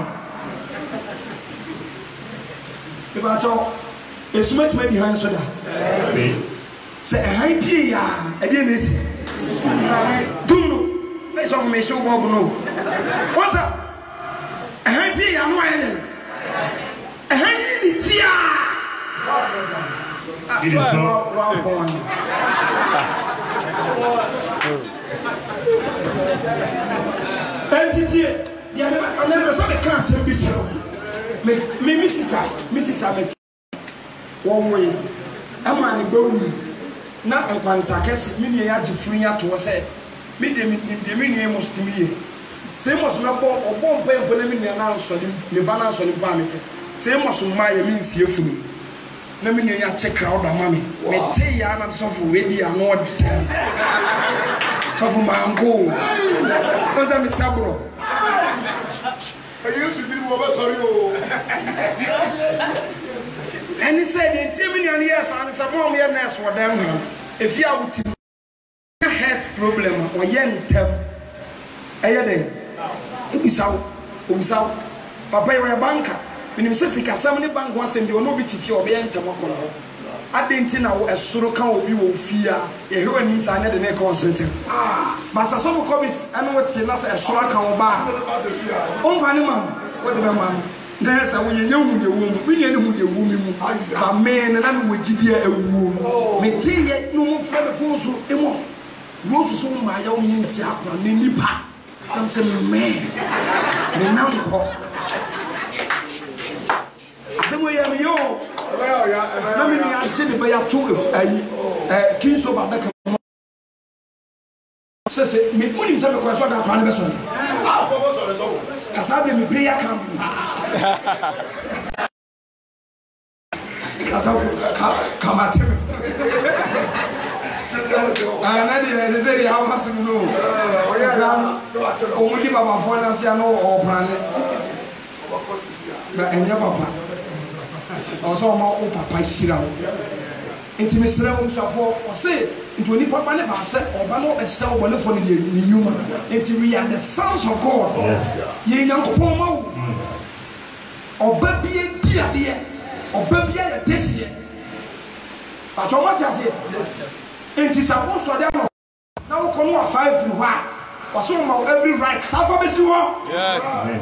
ebacho esumatuma di han so da sɛ ɛhan pie ya ɛdeɛ na esi dum no na so me show bob no wasa ɛhan pie ya no ayɛ ne ɛhan yi ni tia entity ya never saw the cancer picture me sister me one way am I go na enkwanta kesi me ne ya gifiri ato se me de me must me say must na bo mpa na me ne na ansori me ba na ansori ba me say must ma ya me nsie funu na me ne ya check crowd ama me te ya na so for we di ano odi so for my uncle cause I'm sabro I used to be more sorry. And he said, in 7 years, and some more years for them. If you have a health problem or young term, it was out. Papa, you are a banker. When you say, Casamani Bank once and you will not be if you are being Tamako. I didn't know a Soroka will be fear. A hero needs another neck consulting. But some copies, I know what's in us a Soraka bar. Oh, funny man, what the man. There's a young woman, we know who the woman, a man, and I'm with Gidia a woman. May tell yet no more for the fools who emos. Most of my own means happen, Ninipa. I'm saying, man, the number. Somewhere I'm yo. Let me ask you by a tool of Kings of Adaka. Says, me put him some question that one person. Kasabe me prayer camp. Kasabe come at him. And they say how much you know. Only Baba Fonasiano or Planet. And your papa. Also, my papa Shira. Intimacy for say into any papa never said or bano a cell one for the human. Until we are the sons of God. Yes, ye young pomo or baby a dear or baby a this year. But what I say, it is supposed to them now come on 5 you are or some of every right. South of you are. Yes.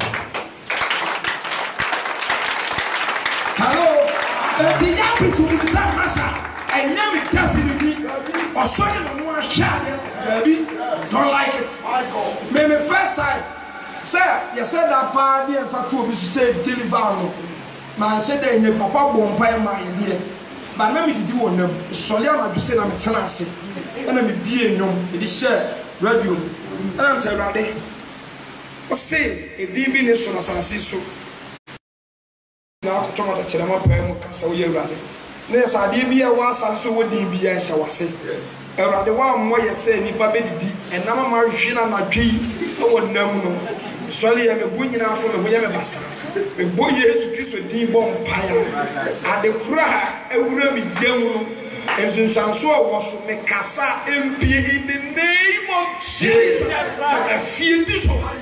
Hello, the young people in the Massa. And now it doesn't need or something more baby. Don't like it. Maybe first time, sir, you said that party and for 2 weeks to say deliver. Man said that your papa won't buy my idea. But let me do on them. Soliana to say I'm a tenancy. And I'm being known. It is share radio. And I'm saying, Raddy. What say a divination as I see so. Now, Tomato Chelama Pam, so you're ready. Yes, I did be a once and so would be as I was saying. Around the one way you say, Nipa Beddy, and now my machine and my tree, no no. Sorry, I'm a boy now from the William Massa. A boy is a deep bomb pile. And the cry, a would be young, and since I'm so was to make Casa MP in the name of Jesus. I feel this one.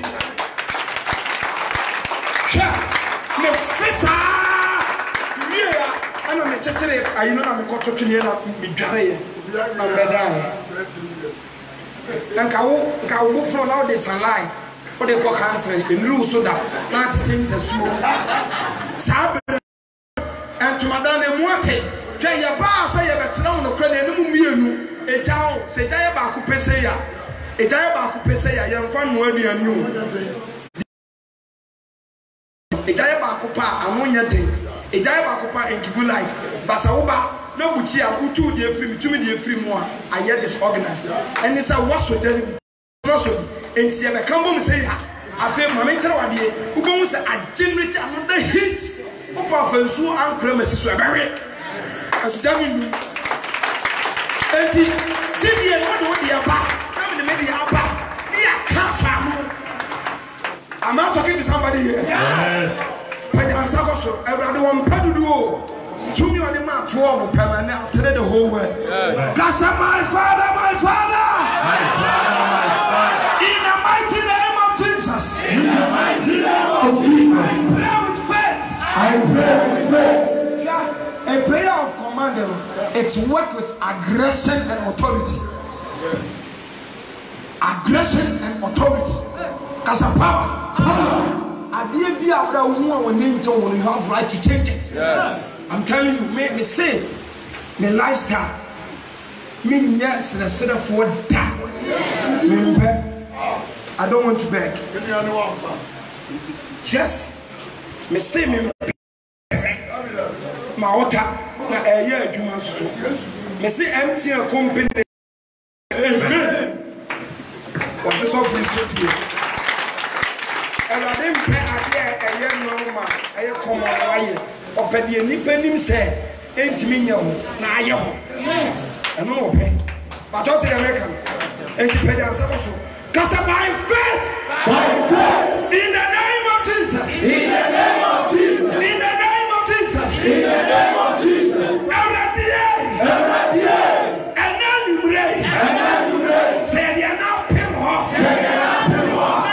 I know the church. I know I'm going to be and can move from all this line. What they call cancer in blue soda. Not to think the soul. And to Madame Moite, can your bar say a better on the credit? No, me, a town, say Diabaku Pesaya, a Diabaku Pesaya, young fun worthy and you. A Diabaku pa, and 1 year day. A Diabaku pa and give you light. Basaoba. na wuchi a wutu de free me tumi de free mu a aye disorganized and it's a wash so there so entie me kan bom say ya afi mama nkyere wade ubon say a generate another heat opa fansu ankra masi so ebewe aso dami nu enti tibie no do de aba na me de aba dia ka fa mu. Am I talking to somebody here? Yes. But I'm so everybody want to do. Junior on the map 12 permanent to the whole world. Yes. My father, my father. My father, my father. In the mighty name of Jesus. In the mighty name of Jesus. I pray with faith. I pray with faith. Yeah. A prayer of command, it's work with aggression and authority. Aggression and authority. Because of power. I didn't be out there when you have right to change it. Yes. I'm telling you, make me say, my lifestyle. Me yes, the set for that. I don't want to beg. Just me say me my water na a year you must so. Me say empty a company. What's the software? And I didn't pay a year no man, I come away. Or pay the independent say, ain't me no, now you. And no pay. But don't the American. Ain't you pay the answer also? Because by faith, in the name of Jesus, in the name of Jesus, in the name of Jesus, in the name of Jesus, every day, and then you pray, say they are now paying off, say they are now paying off.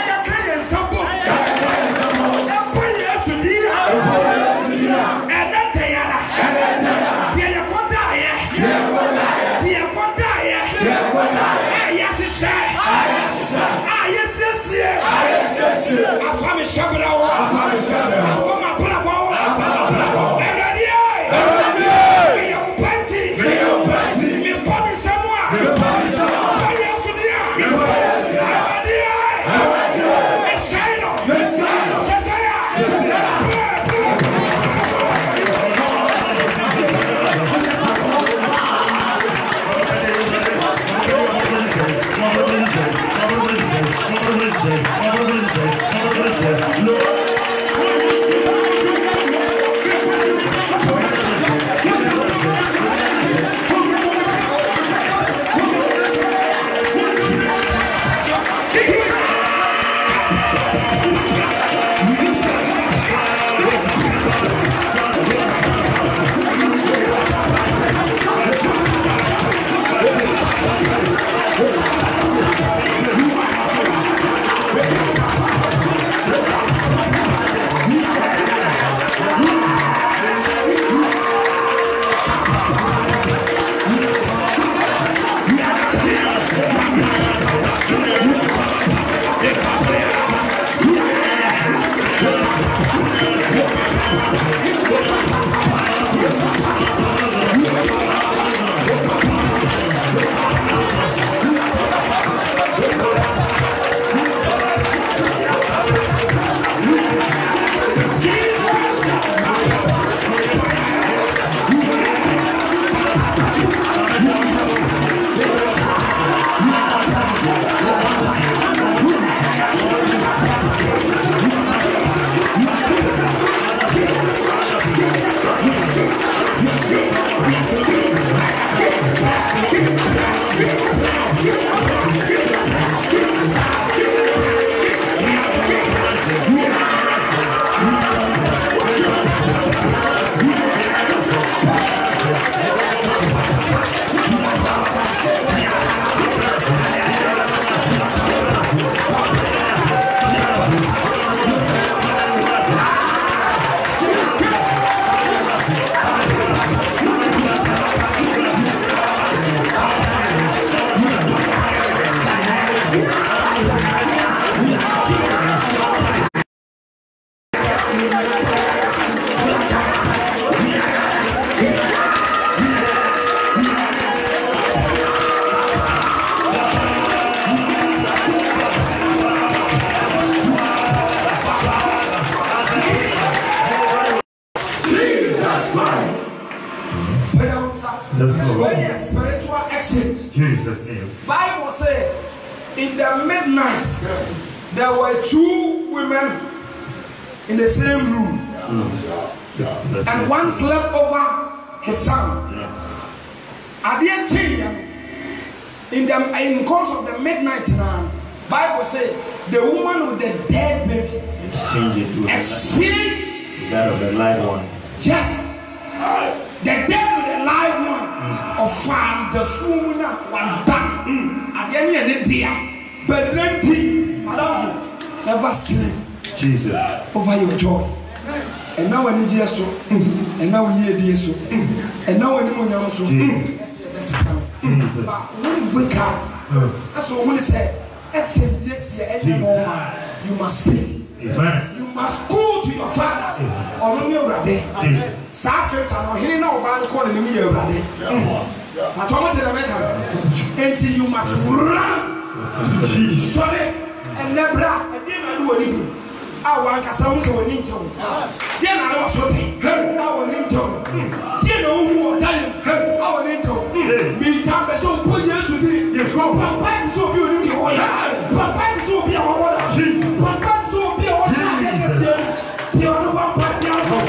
change. Jesus' name. Bible says in the midnight there were two women in the same room, and one slept over his son. At the change in course of the midnight now, Bible says the woman with the dead baby exchanged that of the live one. Yes, the dead with the live one of farm the sooner one done. At the end of the day, but then never sleep. Jesus over your joy. And now when you so, and now we hear so, and now when you know so. But when we wake up, that's what we say. This year, every moment you must speak. You must go to your father or no your brother. Sasket and he know about calling me your brother. I told you until you must run. Sorry, and never, and then I do anything. I want to sound so ninja. Then I was something. Our ninja. Then who are dying? Our ninja. Be time so put years to be. Yes, go. Papa is so beautiful. Papa is so beautiful. Papa is so beautiful. You are the one part.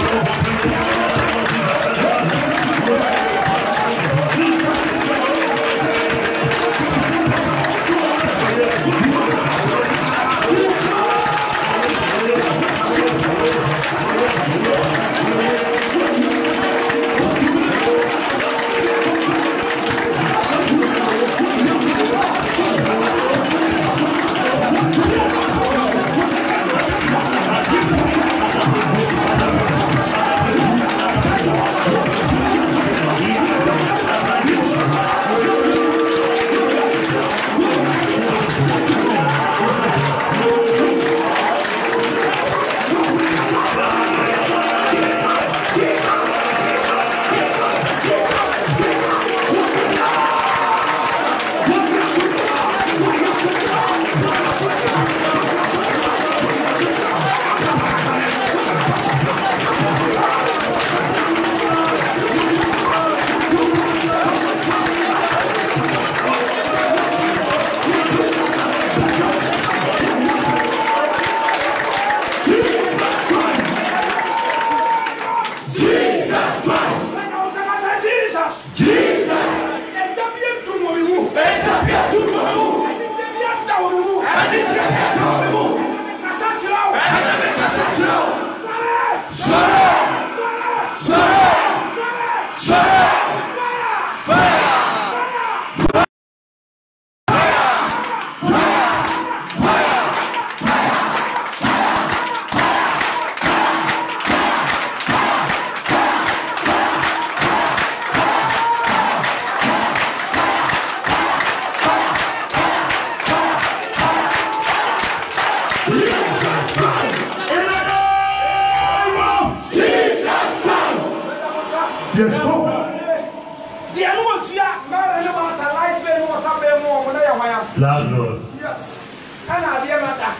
Yes. And I dear mother.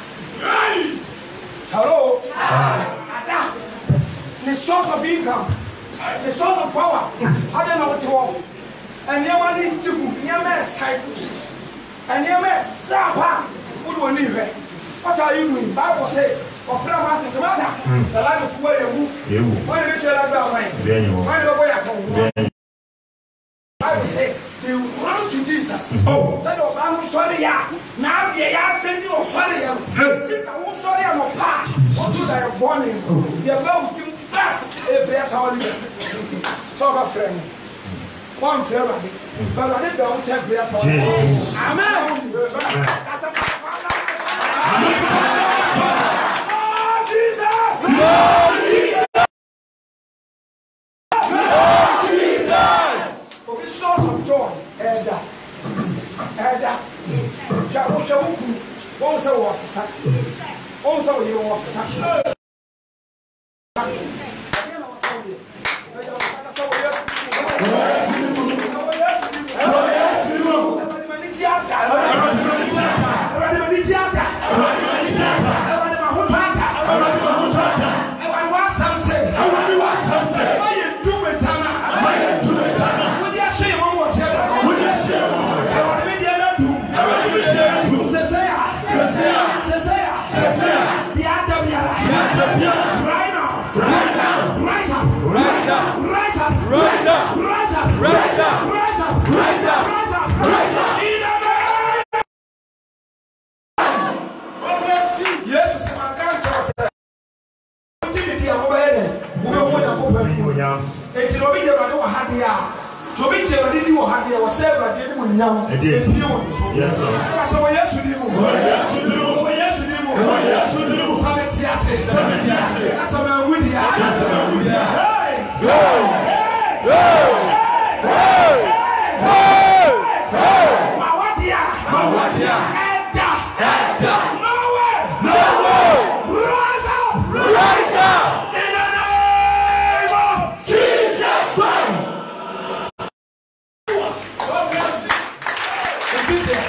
Hello. The source of income, the source of power. I don't know what to want. And your money to your man's side. And your man, stop. What do you need? What are you doing? Bible says, of Flamat is a matter. The life is where you move. Why did you like that? Why do you go? Bible says, they run to Jesus. Oh, said, I'm sorry, now they are sending you sorry. Sister, who's sorry, I'm a part. Also, they are born in. They are both to fast a better holiday. So, my friend, one flavor, but I didn't go check their Amen. That's a father. Oh, Jesus! Oh, Jesus! Oh, Jesus! For the source of joy, Edda. Once I was a sack. Once I was a sack. Yeah. animonyam. Yes, sir. Kasa wo Yesu di mu. Wo Yesu di mu. Sabeti ase. Kasa ma wudi ya. Mawadia. Edda. Nowhere. Rise up. In the name of Jesus Christ. Is it there?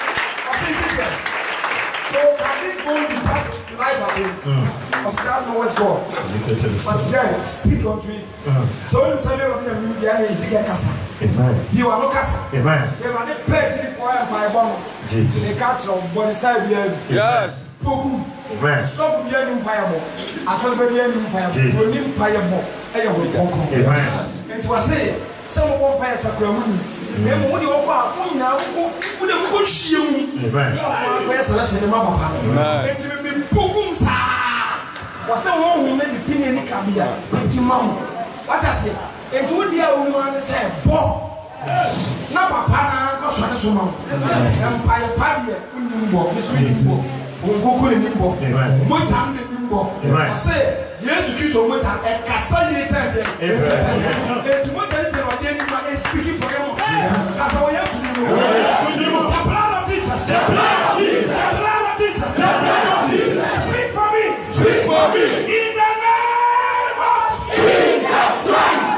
So can we go to life again? Because God knows God. But then speak unto it. So when you tell me what you do, you are Kasa. You are no Kasa. You are not paid for my bomb. They catch on body style. Yes. Poku. So we are in Piable. As well as we are in Piable. We are in Piable. And to say, some of our players are growing. Then when you are now, put them good shoe. Where's the lesson in my papa? It will be Pokumsa. Was someone who made the opinion in Kabia. What I say? It would be a woman say, Bo. Na papa na so so ma empire party unimbo biswimbo ongoko ni nimbo mo tan ni nimbo say Jesus Christ mo tan e kasa ni tan dem e mo tan ni o dey ma speaking for them kasa wo Yesu ni mo the blood of Jesus the blood of Jesus the blood of Jesus the blood of Jesus speak for me in the name of Jesus Christ.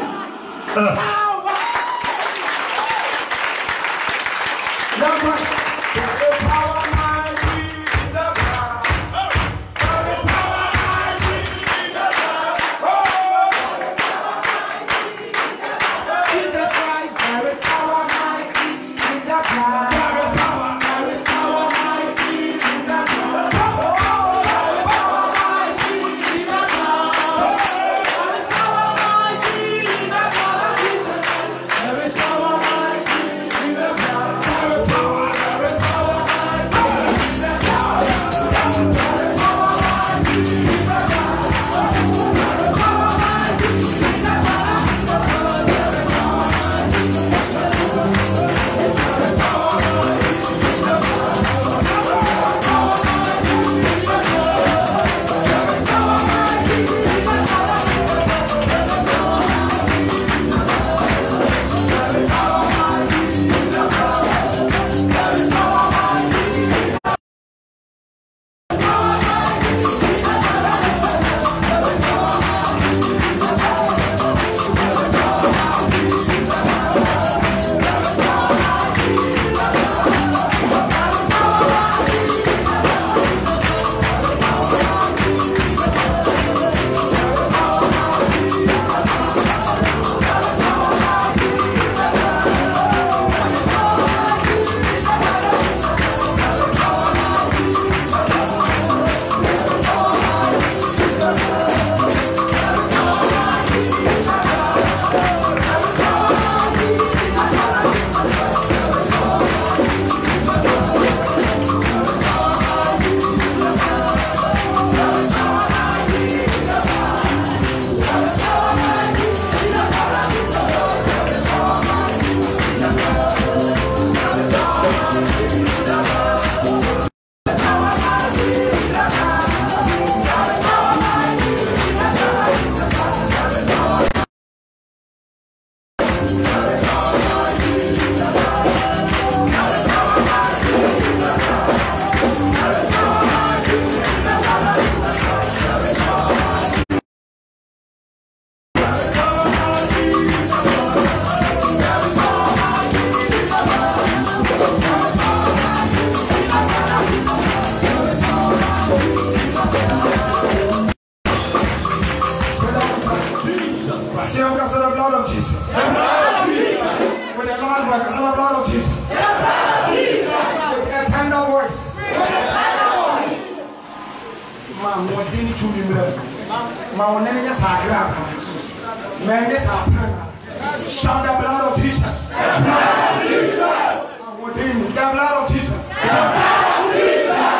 Shout the blood of Jesus. The blood of Jesus. The blood of Jesus. The blood of Jesus.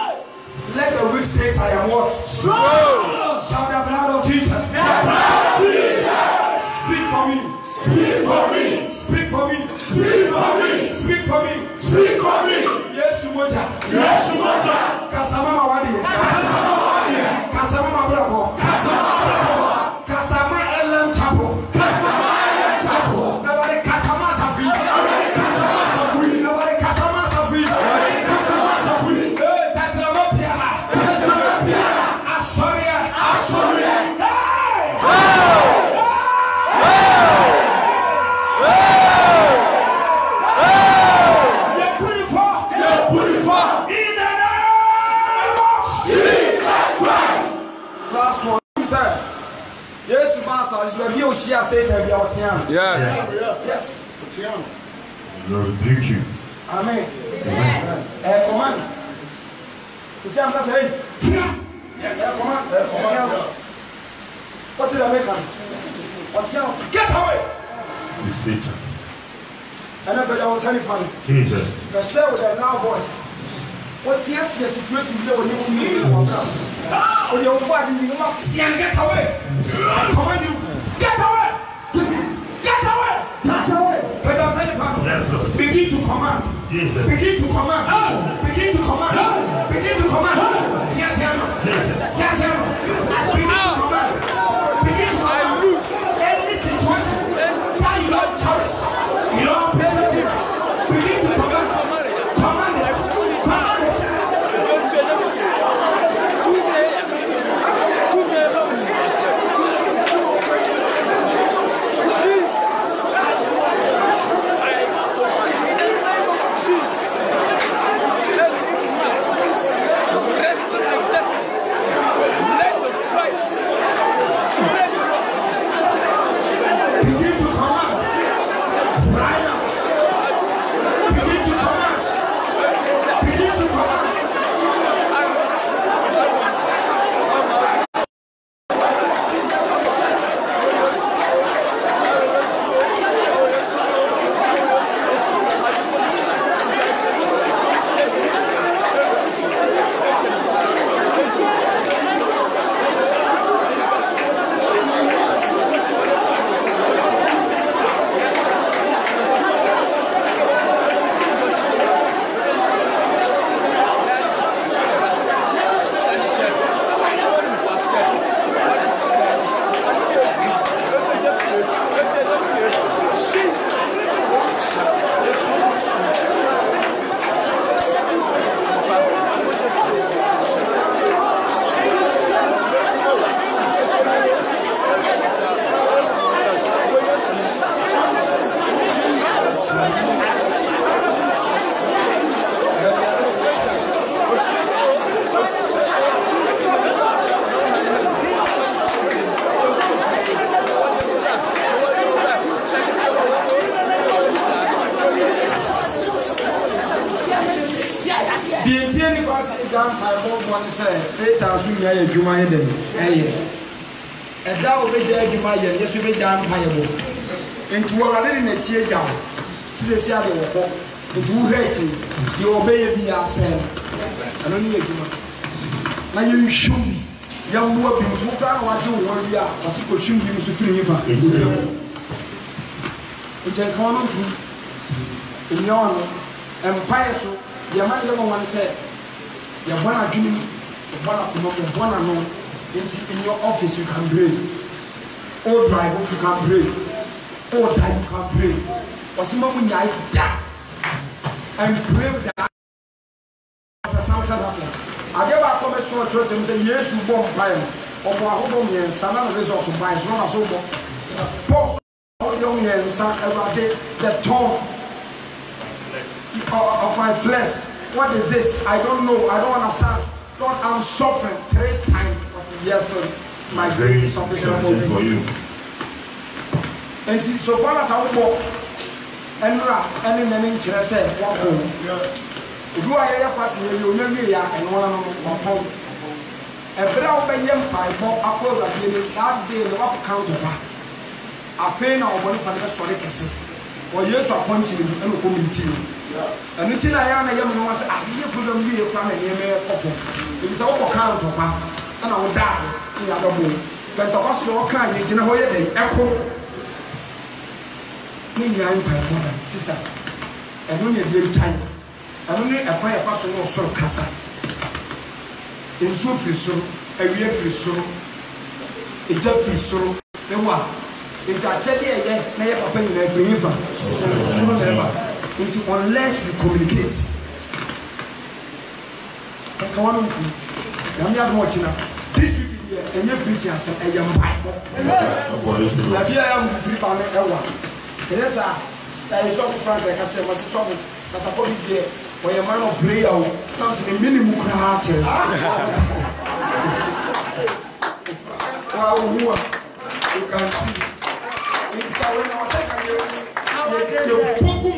Let the weak say, I am what? Strong. Shout the blood of Jesus. The blood of Jesus. Speak for me. Speak for me. Speak for me. Speak for me. Speak for me. Speak for me. Yes, moja. Yes, moja. Kasama mawadi. Kasama mawadi. Kasama mabrabo. Kasama mabrabo. Kasama elam chapo. Kasama elam chapo. Nobody kasama safi. Nobody kasama safi. Nobody kasama safi. Nobody kasama safi. Tatlama piara. Tatlama piara. Asoria. Asoria. Yes. Lord rebuke you. Amen. Command. Yes. Command. What did I make him? What's out? Get away! The Satan. And I bet I was having fun. Jesus. The say with a loud voice. What's the situation when you need to walk out? When you're fighting, you must get away. I command you. Get away! Get away! Get away! But I'm saying, yes, sir. Begin to command. Jesus. Begin to command. Begin to command. Begin to command. Yes, yes. Yes, yes. Begin to command. Begin to command. Any situation that you don't choice, you don't pay attention. Begin to command. Command it. Command it. In your office you can pray. Or drive you can pray. Or die you can pray. Or someone night and pray that something happen. I gave our comments to a trust and say, yes, you bomb fire. Or home and son of resource of mine, not so much. Post young and son about the tone of my flesh. What is this? I don't know. I don't understand. God, I'm suffering 3 times. Yes, my grace is sufficient for you. And so far as I walk, and then in Chelsea, walk home. Do I ever fast here? You know me, and one of home. A brown young pipe, upward of that day, the walk counter. A pain of one for the solidity. Or years of punching and community. And until I am a young woman, I hear put them be a plan and a offer. It is all counter. And I will die in the other room. But the hospital can't get in a way they echo. Sister, and when you're time, ɛno ne ɛkwan yɛfa so ne ɔsoro kasa nsuo firi soro awia firi soro egya firi soro ne wa nti akyɛdeɛ ɛyɛ na yɛ papa nyinaa firi yifa soro na ɛba nti unless we communicate ɛka wɔn nfu nyame adom ɔkyena this week yɛ ɛnyɛ preaching asɛm ɛyɛ mpaebɔ lafi a yɛ amfifiri ba no ɛwa ɛyɛ saa ɛyɛ sɔfo frank ɛka kyerɛ ma sɛ sɔfo kasapɔ bi deɛ wɔyɛ man of prayer o tam sɛ ne minimum koraa kyerɛ wa ohu a you can see nti ka wɔn na wɔsɛ ka yɛ pokum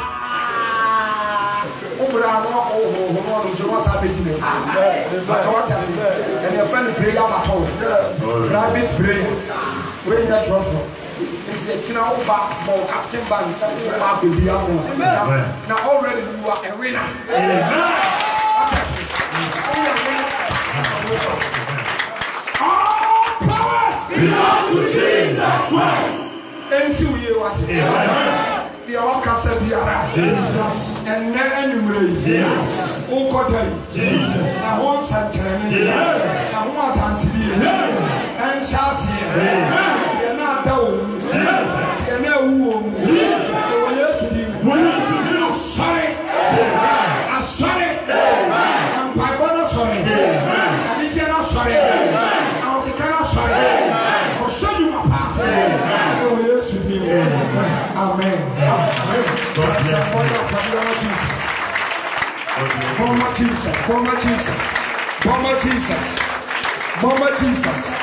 saa wobra no ɔhohoho no ɔno nkyɛ wɔsa bɛgyina aka wate ase ɛne ɛfrɛ no prayer battle private prayers wɔnyɛ trɔtrɔ nti ɛkyina woba ma wo captain ba nsa woba abɛbi ako na already you are a winner all powers belong to Jesus Christ ɛnsi wo yie wate deɛ wɔkasa biara ɛnnɛ anwummerɛ yi wokɔda yi na ho nsɛnkyerɛne na ho adansedie ɛnhyɛ aseɛ deɛ na ada wɔ mu deɛ na awu wɔ mu ɛwɔ Yesu din asɔre asɔre mpaebɔ no sɔre anigye no sɔre ahokeka no sɔre ɔsɔ nnwuma paase ɛwɔ Yesu din amen. Former Jesus, former Jesus, former Jesus, former Jesus.